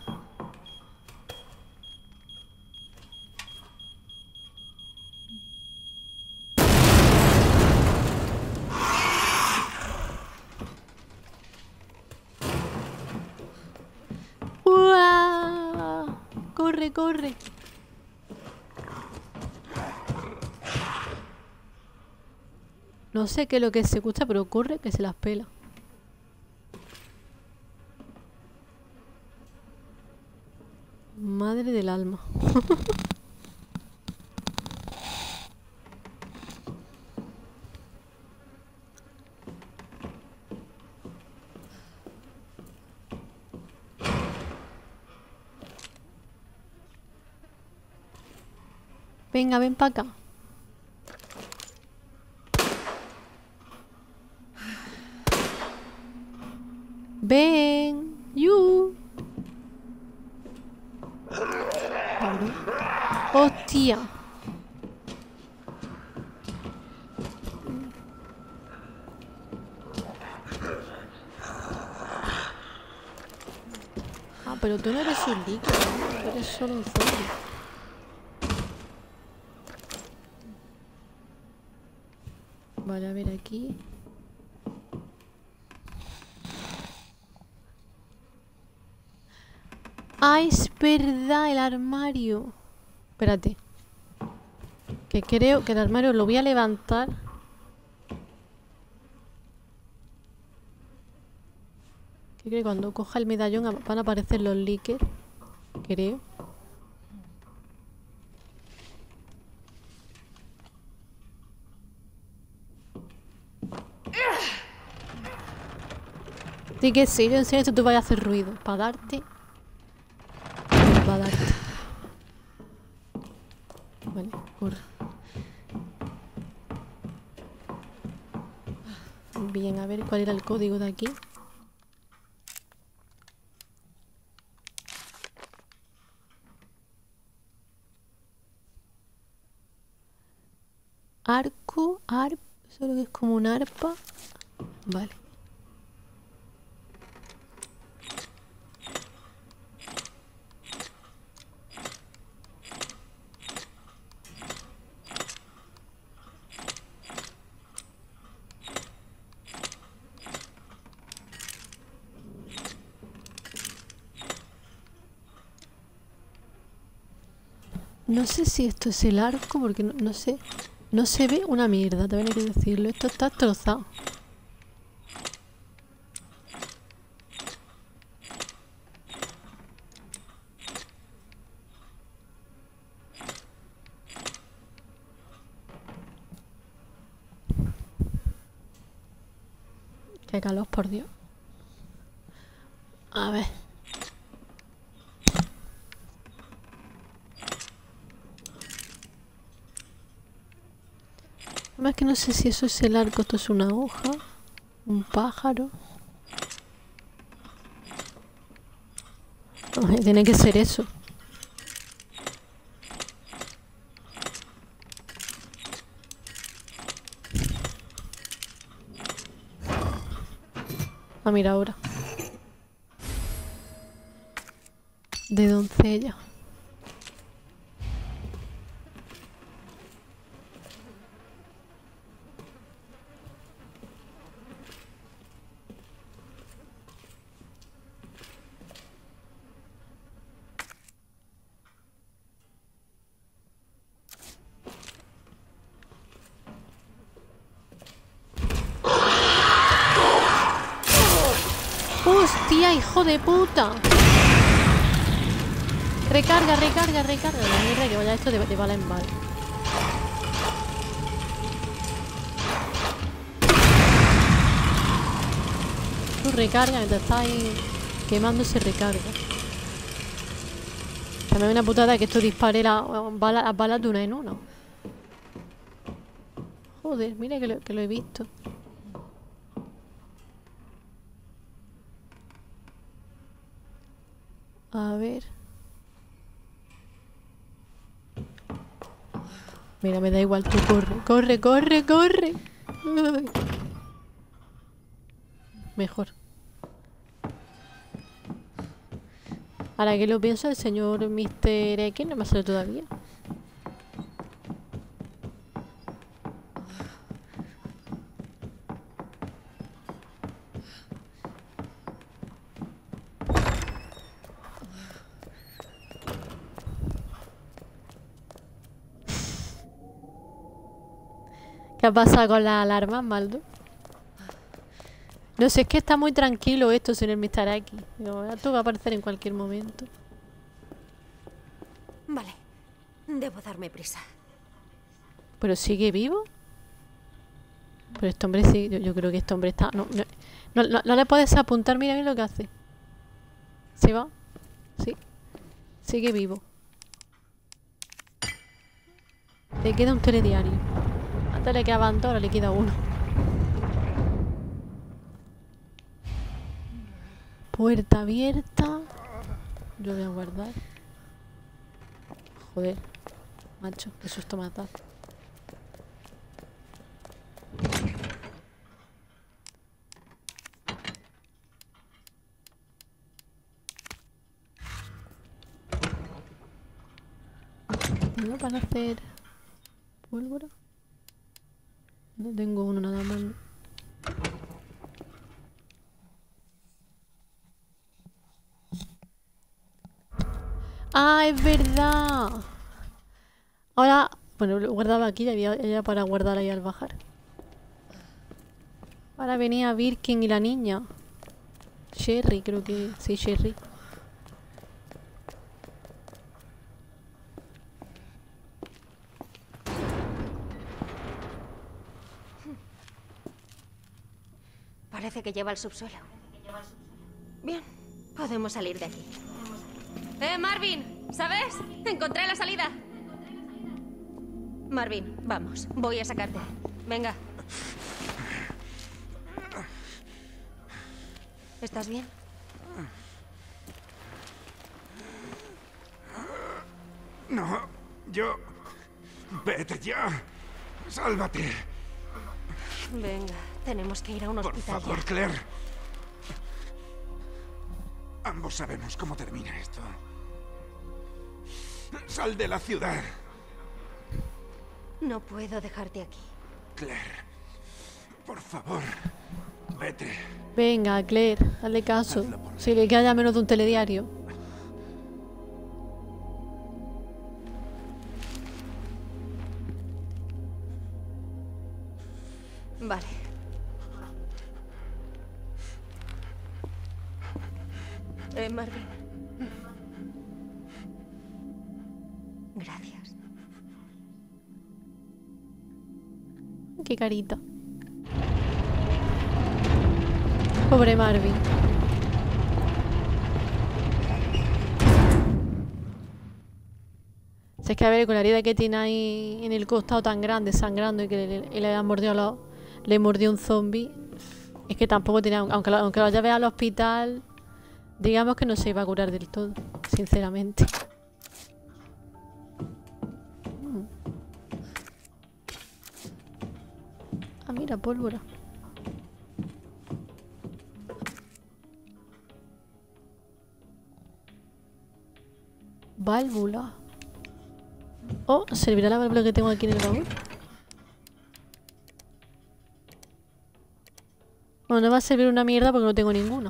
¡Uah! Corre, corre. No sé qué es lo que se escucha, pero corre que se las pela. Madre del alma. Venga, ven para acá. Ven, you. Cabrón. Hostia. Ah, pero tú no eres un líquido, ¿no? Tú eres solo un zombie. Vale, a ver aquí. Ah, es verdad, el armario. Espérate. Que creo que el armario lo voy a levantar. Que creo que cuando coja el medallón van a aparecer los líquidos. Creo. Sí que sí, yo en serio tú vayas a hacer ruido. Para darte. Para darte. Vale, corre. Bien, a ver cuál era el código de aquí. Arco, arpa. Eso es como un arpa. Vale. No sé si esto es el arco, porque no, no sé. No se ve una mierda, también hay que decirlo. Esto está destrozado. Qué calor, por Dios. A ver. Además que no sé si eso es el arco, esto es una hoja, un pájaro. Ay, tiene que ser eso. Ah, mira ahora. De doncella. ¡Hostia, hijo de puta! Recarga, recarga, recarga. La mierda que vaya esto de, de bala en bala. Tú recarga, mientras está ahí quemando se recarga. También una putada que esto dispare las balas la bala de una en uno. Joder, mira que lo, que lo he visto. A ver. Mira, me da igual, tú corre, corre, corre, corre. Uy. Mejor. Ahora que lo pienso, el señor mister X no me sale todavía. ¿Qué ha pasado con las alarmas, Maldo? No sé, es que está muy tranquilo esto sin el mister X. Digo, esto va a aparecer en cualquier momento. Vale. Debo darme prisa. ¿Pero sigue vivo? Pero este hombre sí, yo, yo creo que este hombre está... No, no, no, no, no le puedes apuntar, mira bien lo que hace. ¿Se va? Sí. Sigue vivo. Le queda un telediario. Antes le quedaban dos, ahora le queda uno. Puerta abierta. Yo voy a guardar. Joder. Macho, qué susto matar. No van a hacer pólvora. No tengo uno nada más. Ah, es verdad. Ahora, bueno, lo guardaba aquí, ya había ya para guardar ahí al bajar. Ahora venía Birkin y la niña. Sherry, creo que sí, Sherry. Parece que lleva al subsuelo. Bien, podemos salir de aquí. ¡Eh, Marvin! ¿Sabes? Encontré la salida. Marvin, vamos. Voy a sacarte. Venga. ¿Estás bien? No, yo... Vete ya. Sálvate. Venga, tenemos que ir a un Por hospital favor, ya. Claire. Ambos sabemos cómo termina esto. Sal de la ciudad. No puedo dejarte aquí. Claire, por favor, vete. Venga, Claire, hazle caso. Si le queda ya menos de un telediario. Vale. Eh, Marvin. Gracias. Qué carita. Pobre Marvin. Si es que a ver, con la herida que tiene ahí en el costado tan grande, sangrando y que le, y le ha mordido a los, le mordió un zombie. Es que tampoco tiene, aunque lo, aunque lo lleve al hospital, digamos que no se iba a curar del todo, sinceramente. Mm. Ah, mira, pólvora. Válvula. Oh, ¿servirá la válvula que tengo aquí en el baúl? Bueno, no va a servir una mierda porque no tengo ninguno.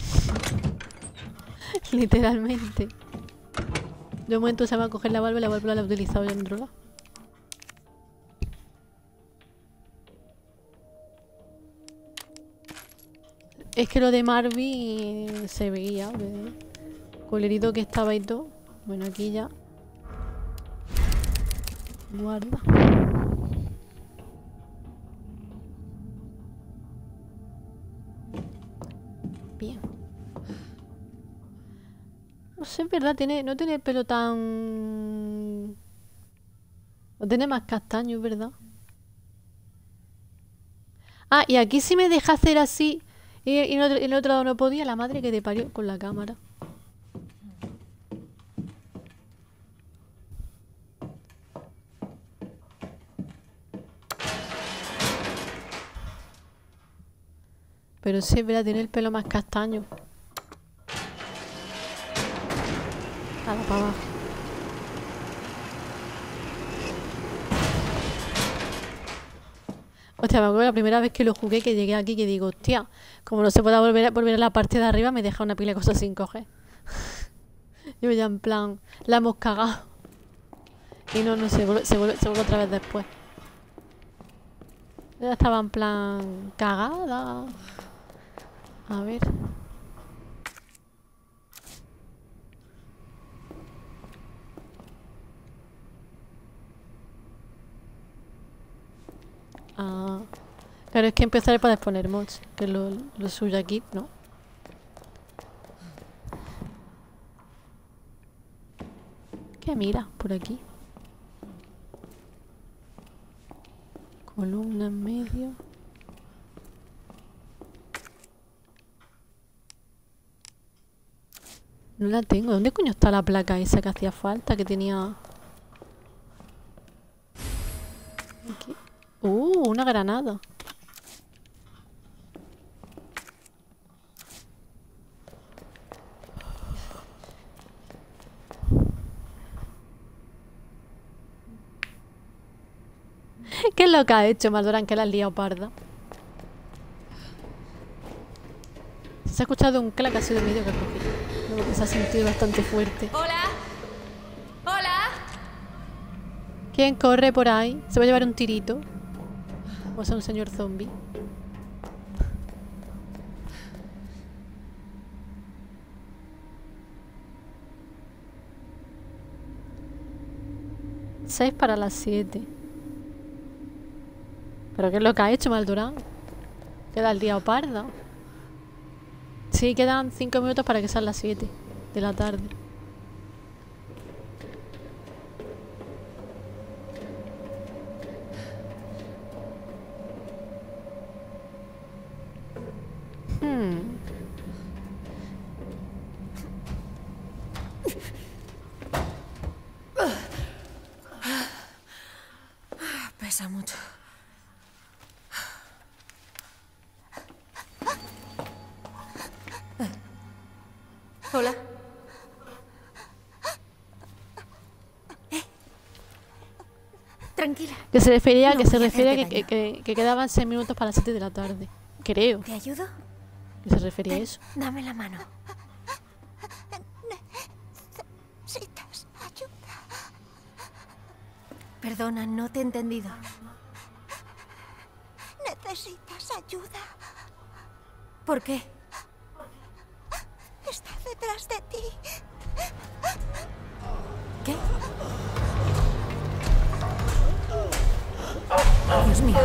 Literalmente. De momento se va a coger la válvula y la válvula la he utilizado ya en otro lado. Es que lo de Marvin se veía, de... con el herido que estaba y todo. Bueno, aquí ya. Guarda. Bien. No sé, es verdad, tiene, no tiene el pelo tan... No tiene más castaño, es verdad. Ah, y aquí sí me deja hacer así. Y, y en, otro, en el otro lado no podía. La madre que te parió con la cámara. Pero sí, es verdad, tiene el pelo más castaño. Nada, para abajo. Hostia, me acuerdo la primera vez que lo jugué, que llegué aquí, que digo, hostia, como no se pueda volver a, volver a la parte de arriba, me deja una pila de cosas sin coger. Yo ya en plan, la hemos cagado. Y no, no, se vuelve, se vuelve, se vuelve otra vez después. Ya estaba en plan, cagada. A ver. Ah, claro, es que empezar para poner mods, que es lo, lo suyo aquí, ¿no? ¿Qué mira por aquí? Columna en medio. No la tengo. ¿Dónde coño está la placa esa que hacía falta? Que tenía... Aquí. Uh, una granada. ¿Qué es lo que ha hecho Maldorán, que la has liado parda? Se ha escuchado un clac, ha sido el vídeo que ha cogido. Luego que se ha sentido bastante fuerte. ¡Hola! ¡Hola! ¿Quién corre por ahí? ¿Se va a llevar un tirito? ¿O sea un señor zombie? Seis para las siete. ¿Pero qué es lo que ha hecho Maldorán? Queda el día o parda. Sí, quedan cinco minutos para que sean las siete de la tarde. Hmm. Pesa mucho. Hola. Eh. Tranquila. Que se refería, No que se voy a refería hacerte que, que, que, que quedaban seis minutos para las siete de la tarde. Creo ¿Te ayudo? que se refería a eso. Dame la mano. Necesitas ayuda. Perdona, no te he entendido. Necesitas ayuda. ¿Por qué? Está detrás de ti. ¿Qué? Dios mío.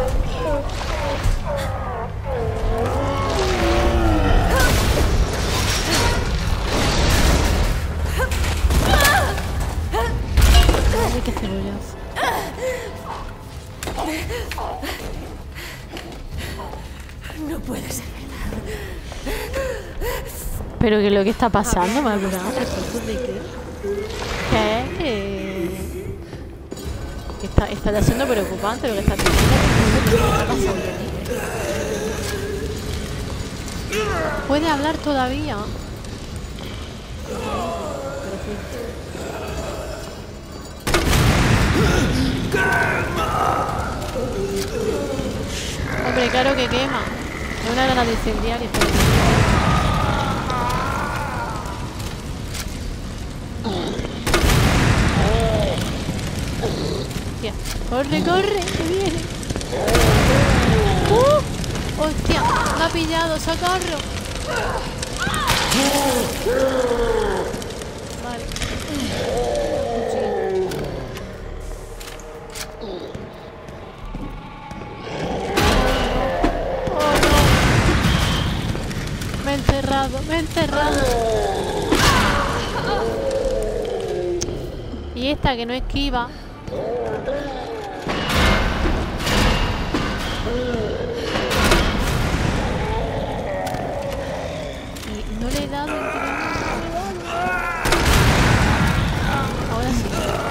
Ay, qué cebollas. No puede ser verdad. Pero que lo que está pasando, Maldorán. ¿Qué es? Que... que está, está ya siendo preocupante lo que está haciendo. ¿Qué está pasando aquí? ¿Puede hablar todavía? Hombre, claro que quema. Es una granada incendiaria. Hostia. ¡Corre, corre! ¡Que viene! ¡Uh! ¡Hostia! ¡Me ha pillado! ¡Socorro! Vale. Oh, no. Me he encerrado, me he encerrado. Y esta que no esquiva. le he dado, increíble, le he dado. Ahora sí.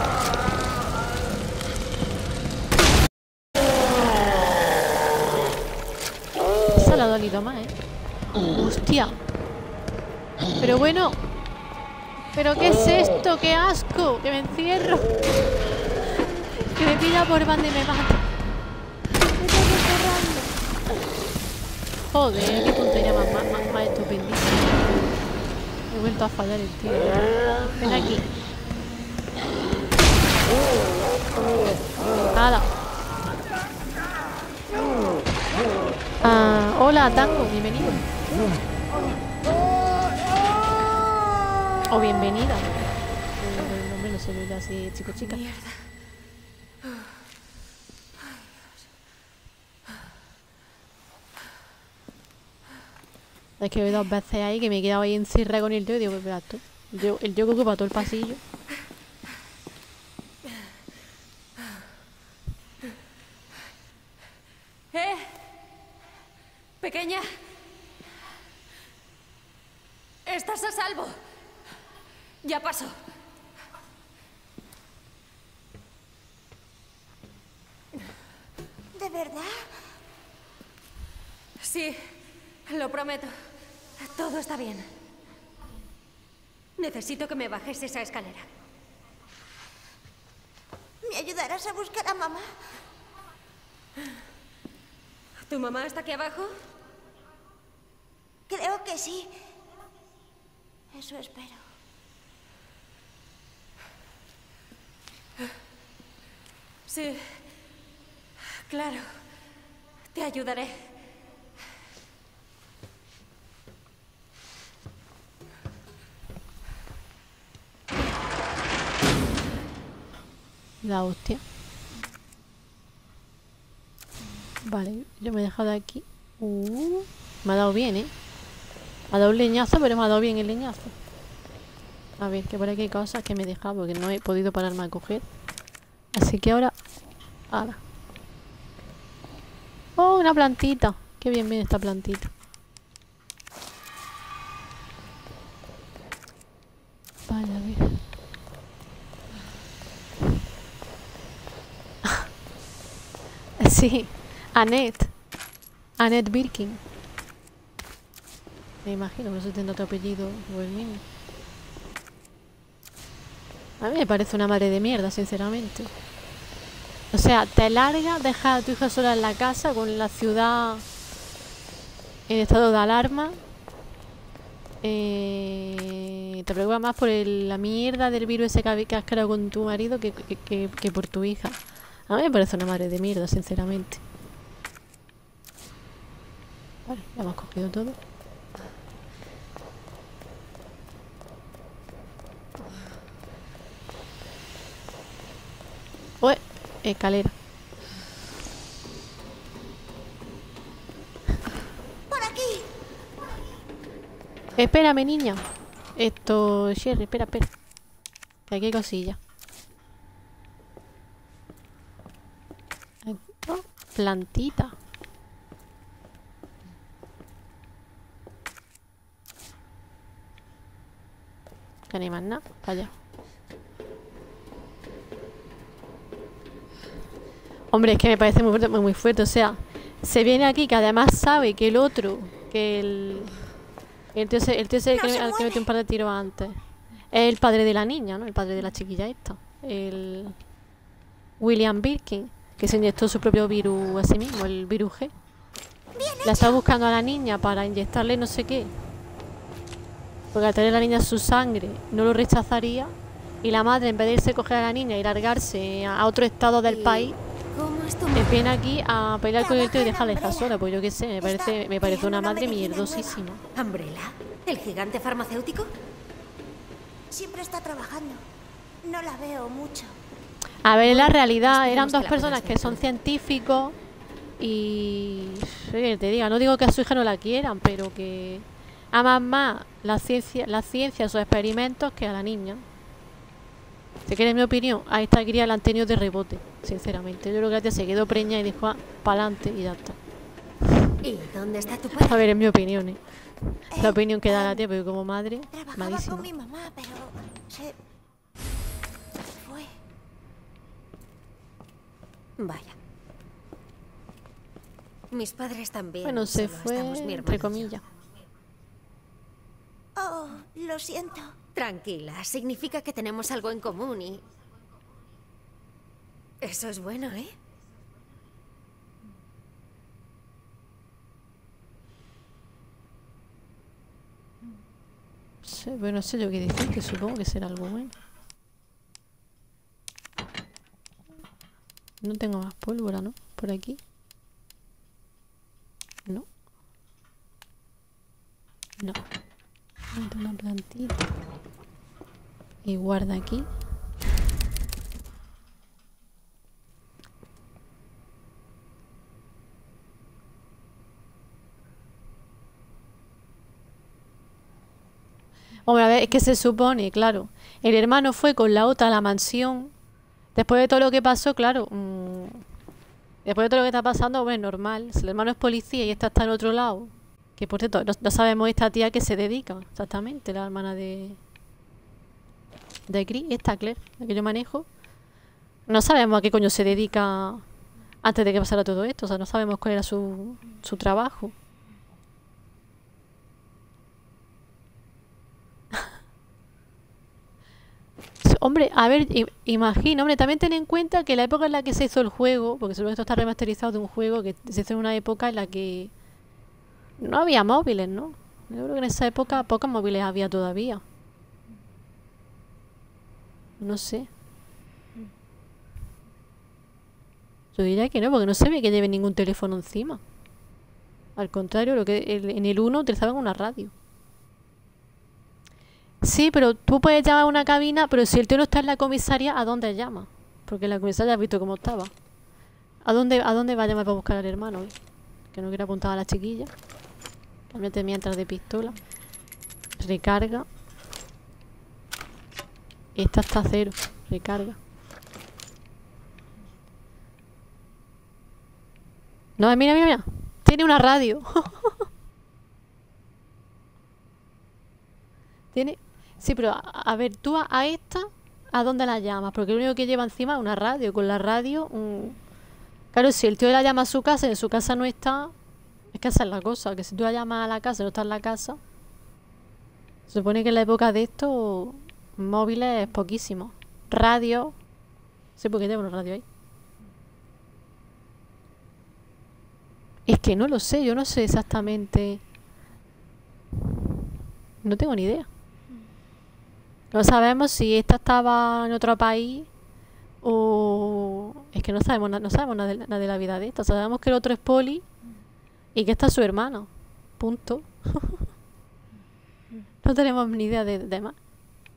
Esa le ha dolido más, ¿eh? Hostia. Pero bueno. ¿Pero qué es esto? ¡Qué asco! Que me encierro. Que me pida por banda y me mata. Me tengo que cerrarlo. Joder, qué puntería más, más, más, más estupendísima. He vuelto a fallar el tío. Ven aquí. Nada. Ah, hola, Tango, bienvenido. O bienvenida. El nombre no se ve así, chico, chica. Mierda. Es que veo dos veces ahí que me he quedado ahí encerrada con el tío y digo, pues tú. El tío, el tío que ocupa todo el pasillo. ¿Eh? Pequeña. Estás a salvo. Ya pasó. ¿De verdad? Sí, lo prometo. Todo está bien. Necesito que me bajes esa escalera. ¿Me ayudarás a buscar a mamá? ¿Tu mamá está aquí abajo? Creo que sí. Eso espero. Sí. Claro. Te ayudaré. La hostia. Vale, yo me he dejado aquí. Uh, me ha dado bien, ¿eh? Me ha dado un leñazo, pero me ha dado bien el leñazo. A ver, que por aquí hay cosas que me he dejado porque no he podido pararme a coger. Así que ahora... Ahora. Oh, una plantita. Qué bien viene esta plantita. Vale, a ver. Sí, Annette. Annette Birkin. Me imagino, no sé si tendrá otro apellido o el mismo. A mí me parece una madre de mierda, sinceramente. O sea, te larga, deja a tu hija sola en la casa con la ciudad en estado de alarma. Eh, te preocupa más por el, la mierda del virus ese que, que has creado con tu marido que, que, que, que por tu hija. A mí me parece una madre de mierda, sinceramente. Vale, ya hemos cogido todo. Ué, escalera. ¡Por aquí! Espérame, niña. Esto, Sherry, espera, espera. Que aquí hay cosillas. Oh, plantita. Que ni más nada, para allá. Hombre, es que me parece muy fuerte, muy, muy fuerte. O sea, se viene aquí que además sabe que el otro, que el... El tío, el tío ese No que, se al que mueve. metió un par de tiros antes. Es el padre de la niña, ¿no? El padre de la chiquilla esta. El... William Birkin, que se inyectó su propio virus a sí mismo, el virus G. La está buscando a la niña para inyectarle no sé qué. Porque al tener la niña su sangre no lo rechazaría. Y la madre, en vez de irse a coger a la niña y largarse a otro estado del ¿Y país, cómo es tu eh, madre? viene aquí a pelear con el tío y dejarla dejar Umbrella. sola. Pues yo qué sé, me parece, me parece una madre mierdosísima. ¿Umbrella? ¿El gigante farmacéutico? Siempre está trabajando. No la veo mucho. A ver, en la realidad eran Esperemos dos que la personas puedas que ver son pronto. científicos y... ¿Qué te diga? No digo que a su hija no la quieran, pero que aman más la ciencia, la ciencia, sus experimentos que a la niña. Si quieres mi opinión, a esta cría la han tenido de rebote, sinceramente. Yo creo que la tía se quedó preña y dijo, ah, para adelante y ya está. ¿Y dónde está tu padre? A ver, es mi opinión, ¿eh? La opinión que da la tía, porque como madre, Trabajaba malísima. con mi mamá, pero se fue. Vaya. Mis padres también. Bueno, se solo fue, estamos mi hermano entre y yo. comillas. Oh, lo siento. Tranquila, significa que tenemos algo en común y... Eso es bueno, ¿eh? Sí, bueno, no sé yo qué decir, que supongo que será algo bueno. No tengo más pólvora, ¿no? Por aquí. No. No. Meto una plantita. Y guarda aquí. Hombre, a ver, es que se supone, claro. El hermano fue con la otra a la mansión. Después de todo lo que pasó, claro. Mmm, después de todo lo que está pasando, bueno, normal. Si el hermano es policía y esta está en otro lado. Que por cierto, no, no sabemos esta tía que se dedica exactamente, la hermana de. De Chris, esta Claire, la que yo manejo. No sabemos a qué coño se dedica antes de que pasara todo esto. O sea, no sabemos cuál era su, su trabajo. Hombre, a ver, imagino, hombre, también ten en cuenta que la época en la que se hizo el juego, porque seguro que esto está remasterizado de un juego que se hizo en una época en la que no había móviles, ¿no? Yo creo que en esa época pocos móviles había todavía. No sé. Yo diría que no, porque no se ve que lleve ningún teléfono encima. Al contrario, lo que el, en el uno utilizaban una radio. Sí, pero tú puedes llamar a una cabina, pero si el tío no está en la comisaría, ¿a dónde llama? Porque en la comisaria has visto cómo estaba. ¿A dónde, a dónde va a llamar para buscar al hermano? ¿Eh? Que no quiere apuntar a la chiquilla. Cámbiate mientras de pistola. Recarga. Esta está a cero. Recarga. No, mira, mira, mira. Tiene una radio. Tiene... Sí, pero a, a ver, tú a, a esta, ¿a dónde la llamas? Porque lo único que lleva encima es una radio. Con la radio, un... claro, si el tío la llama a su casa y en su casa no está, es que esa es la cosa, que si tú la llamas a la casa y no está en la casa, se supone que en la época de esto, móviles es poquísimo. Radio, sí, porque lleva una radio ahí. Es que no lo sé, yo no sé exactamente. No tengo ni idea. No sabemos si esta estaba en otro país o... Es que no sabemos, no sabemos nada de, nada de la vida de esta. Sabemos que el otro es poli y que esta es su hermano. Punto. No tenemos ni idea de, de más.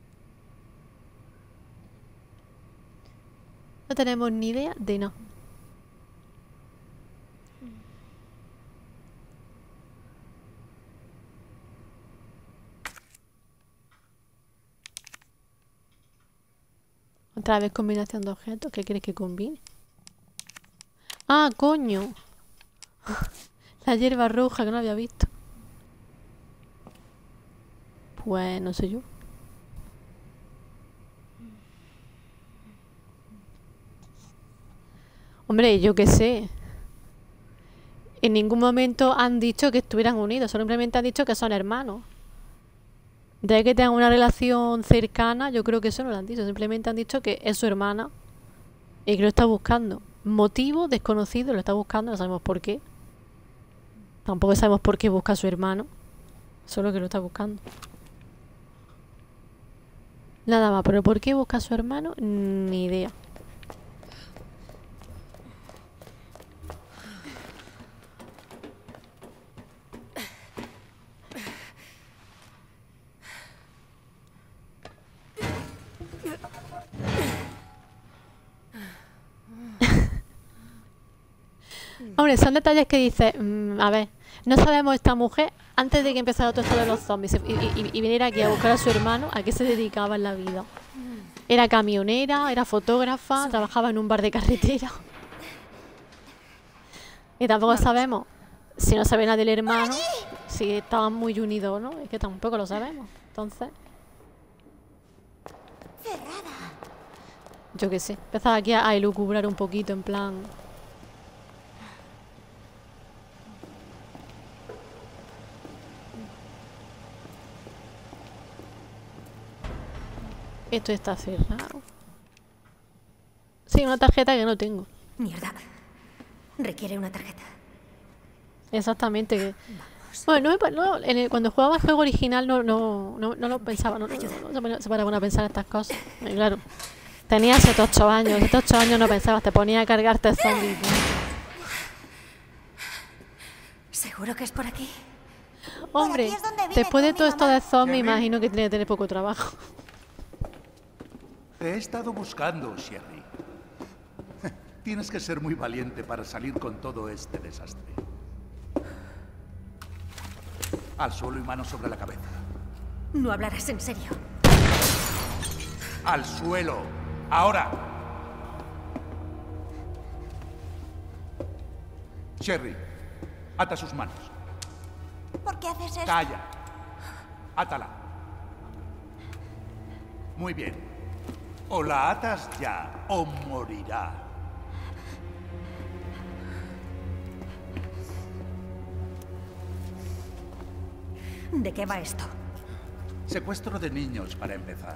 No tenemos ni idea de no. Otra vez combinación de objetos. ¿Qué quieres que combine? ¡Ah, coño! La hierba roja que no había visto. Pues no sé yo. Hombre, yo qué sé. En ningún momento han dicho que estuvieran unidos. Simplemente han dicho que son hermanos. De que tengan una relación cercana, yo creo que eso no lo han dicho. Simplemente han dicho que es su hermana y que lo está buscando. Motivo desconocido, lo está buscando, no sabemos por qué. Tampoco sabemos por qué busca a su hermano. Solo que lo está buscando. Nada más, pero por qué busca a su hermano, ni idea. Hombre, son detalles que dices, mmm, a ver, no sabemos esta mujer, antes de que empezara todo esto de los zombies y, y, y viniera aquí a buscar a su hermano, ¿a qué se dedicaba en la vida? Era camionera, era fotógrafa, trabajaba en un bar de carretera. Y tampoco sabemos Si no sabe nada del hermano, si estaban muy unidos, ¿no? Es que tampoco lo sabemos. Entonces, Cerrada. yo qué sé. Empezaba aquí a, a elucubrar un poquito, en plan. Esto está cerrado. Sí, una tarjeta que no tengo. Mierda. Requiere una tarjeta. Exactamente. Que... Bueno, no, me pa- no, en el- cuando jugaba el juego original no, no, no, no lo pensaba, no, no, no, no se ponía- se paraba uno a pensar estas cosas. Y claro, tenía siete ocho años, siete ocho años no pensabas, te ponía a cargarte zombies. ¿Seguro que es por aquí? Hombre, aquí es donde vive después de con todo mi esto de zombies, Sherry. imagino que tiene que tener poco trabajo. Te he estado buscando, Sherry. Tienes que ser muy valiente para salir con todo este desastre. Al suelo y manos sobre la cabeza. No hablarás en serio. Al suelo. Ahora. Sherry, ata sus manos. ¿Por qué haces eso? Calla. Átala. Muy bien. O la atas ya, o morirá. ¿De qué va esto? Secuestro de niños, para empezar.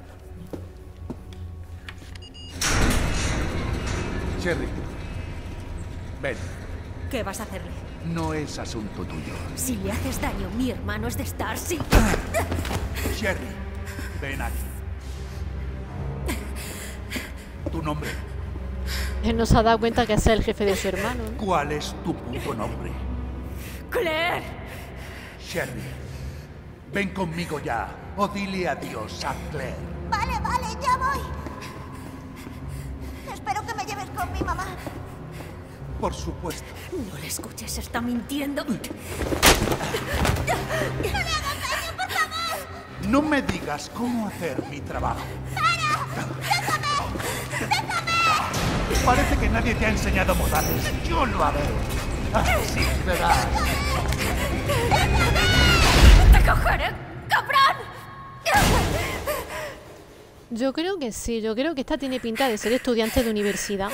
Sherry, ven. ¿Qué vas a hacerle? No es asunto tuyo. Si le haces daño, mi hermano es de Star, sí. Sherry, ven aquí. ¿Tu nombre? Él no se ha dado cuenta que es el jefe de su hermano, ¿no? ¿Cuál es tu puto nombre? ¡Claire! Sherry, ven conmigo ya. O dile adiós a Claire. Vale, vale, ya voy. Espero que me lleves con mi mamá. Por supuesto. No le escuches, está mintiendo. ¡No le hagas daño, por favor! No me digas cómo hacer mi trabajo. ¡Para! ¡Déjame! ¡Déjame! Parece que nadie te ha enseñado modales. Yo lo haré. Así verás. ¡Te cogeré, cabrón! Yo creo que sí, yo creo que esta tiene pinta de ser estudiante de universidad.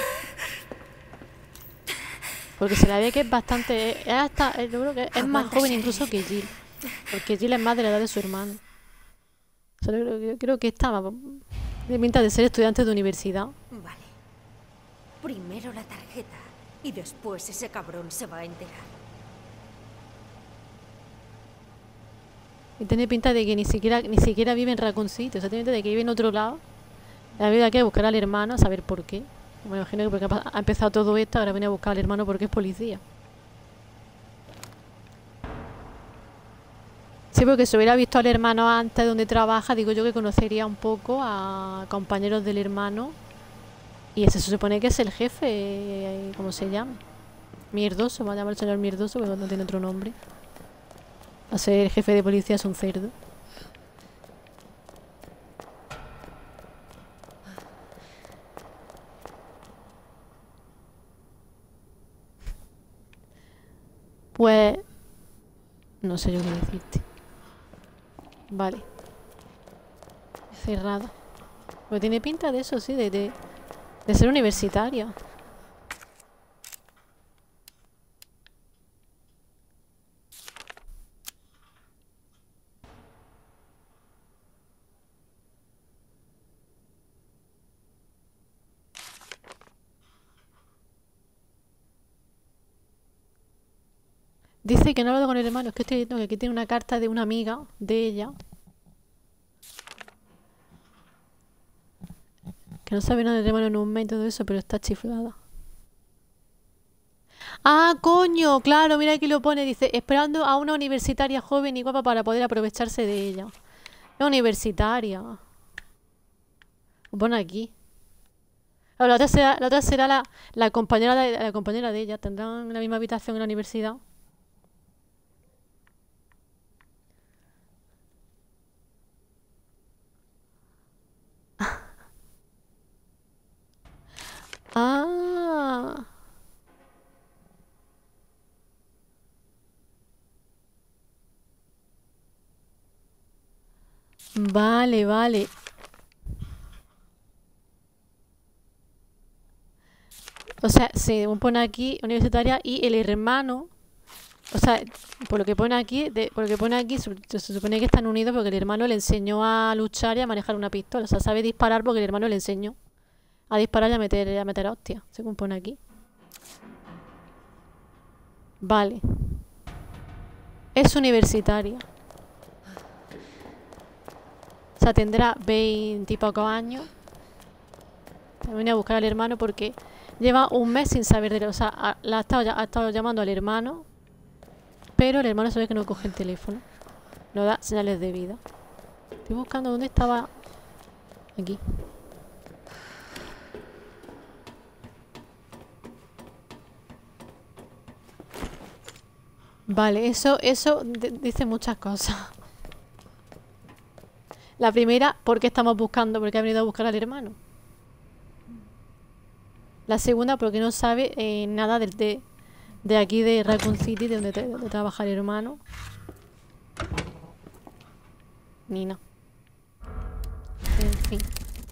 Porque se la ve que es bastante... Es hasta, eh, yo creo que es más joven incluso que Jill. Porque Jill es más de la edad de su hermano. O sea, yo creo, yo creo que esta va- tiene pinta de ser estudiante de universidad. Vale. Primero la tarjeta y después ese cabrón se va a enterar. Y tiene pinta de que ni siquiera ni siquiera vive en Raccoon City. O sea, tiene pinta de que vive en otro lado. La vida que buscar al hermano, a saber por qué. Me imagino que porque ha pa- ha empezado todo esto, ahora viene a buscar al hermano porque es policía. Sí, porque si hubiera visto al hermano antes donde trabaja, digo yo que conocería un poco a compañeros del hermano. Y ese se supone que es el jefe, eh, ¿cómo se llama? Mierdoso, va a llamar el señor Mierdoso, pero no tiene otro nombre. A ser jefe de policía es un cerdo. Pues... no sé yo qué decirte. Vale. Cerrada. Pues tiene pinta de eso, sí, de, de, de ser universitaria. Dice que no lo con el hermano, es que estoy viendo que aquí tiene una carta de una amiga de ella. Que no sabe nada del hermano en un mes y todo eso, pero está chiflada. ¡Ah, coño! Claro, mira aquí lo pone. Dice, esperando a una universitaria joven y guapa para poder aprovecharse de ella. Es universitaria. Lo pone aquí. Claro, la otra será, la, otra será la, la, compañera de, la compañera de ella. Tendrán la misma habitación en la universidad. Ah. Vale, vale. O sea, se pone aquí universitaria y el hermano. O sea, por lo que pone aquí, de, por lo que pone aquí, se, se supone que están unidos porque el hermano le enseñó a luchar y a manejar una pistola. O sea, sabe disparar porque el hermano le enseñó a disparar y a meter, a meter a hostia, según pone aquí. Vale. Es universitaria. O sea, tendrá veinte y pocos años. Vine a buscar al hermano porque lleva un mes sin saber de él. O sea, ha, la ha, estado, ha estado llamando al hermano, pero el hermano sabe que no coge el teléfono. No da señales de vida. Estoy buscando dónde estaba. Aquí. Vale, eso, eso dice muchas cosas. La primera, ¿por qué estamos buscando? Porque ha venido a buscar al hermano. La segunda, porque no sabe eh, nada de, de, de aquí de Raccoon City, de donde, donde trabaja el hermano. Ni no. En fin.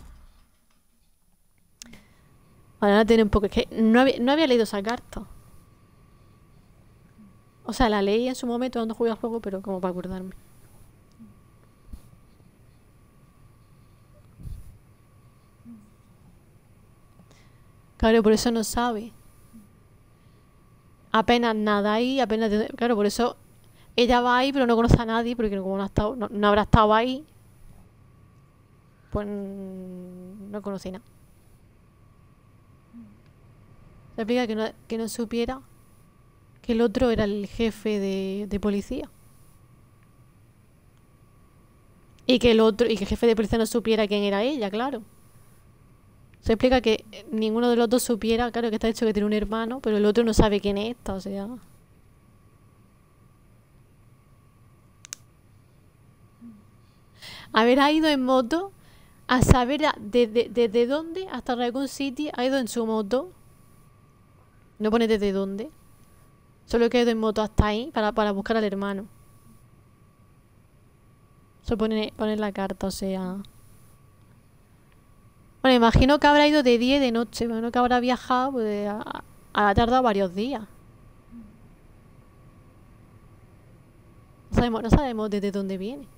Ahora tiene un poco... Es que no había, no había leído esa carta. O sea, la leí en su momento cuando jugué al juego, pero como para acordarme. Claro, por eso no sabe. Apenas nada ahí, apenas... De... Claro, por eso ella va ahí, pero no conoce a nadie, porque como no, ha estado, no, no habrá estado ahí, pues no conoce nada. Se explica que no, que no supiera que el otro era el jefe de, de policía. Y que el otro, y que el jefe de policía no supiera quién era ella, claro. Se explica que ninguno de los dos supiera, claro que está hecho que tiene un hermano, pero el otro no sabe quién es esta, o sea. Haber ido en moto a saber desde, desde dónde hasta Raccoon City ha ido en su moto. No pone desde dónde. Solo que ha ido en moto hasta ahí para, para buscar al hermano. Eso pone, pone en la carta, o sea. Bueno, imagino que habrá ido de día y de noche. Imagino que habrá viajado, pues ha, ha tardado varios días. No sabemos, no sabemos desde dónde viene.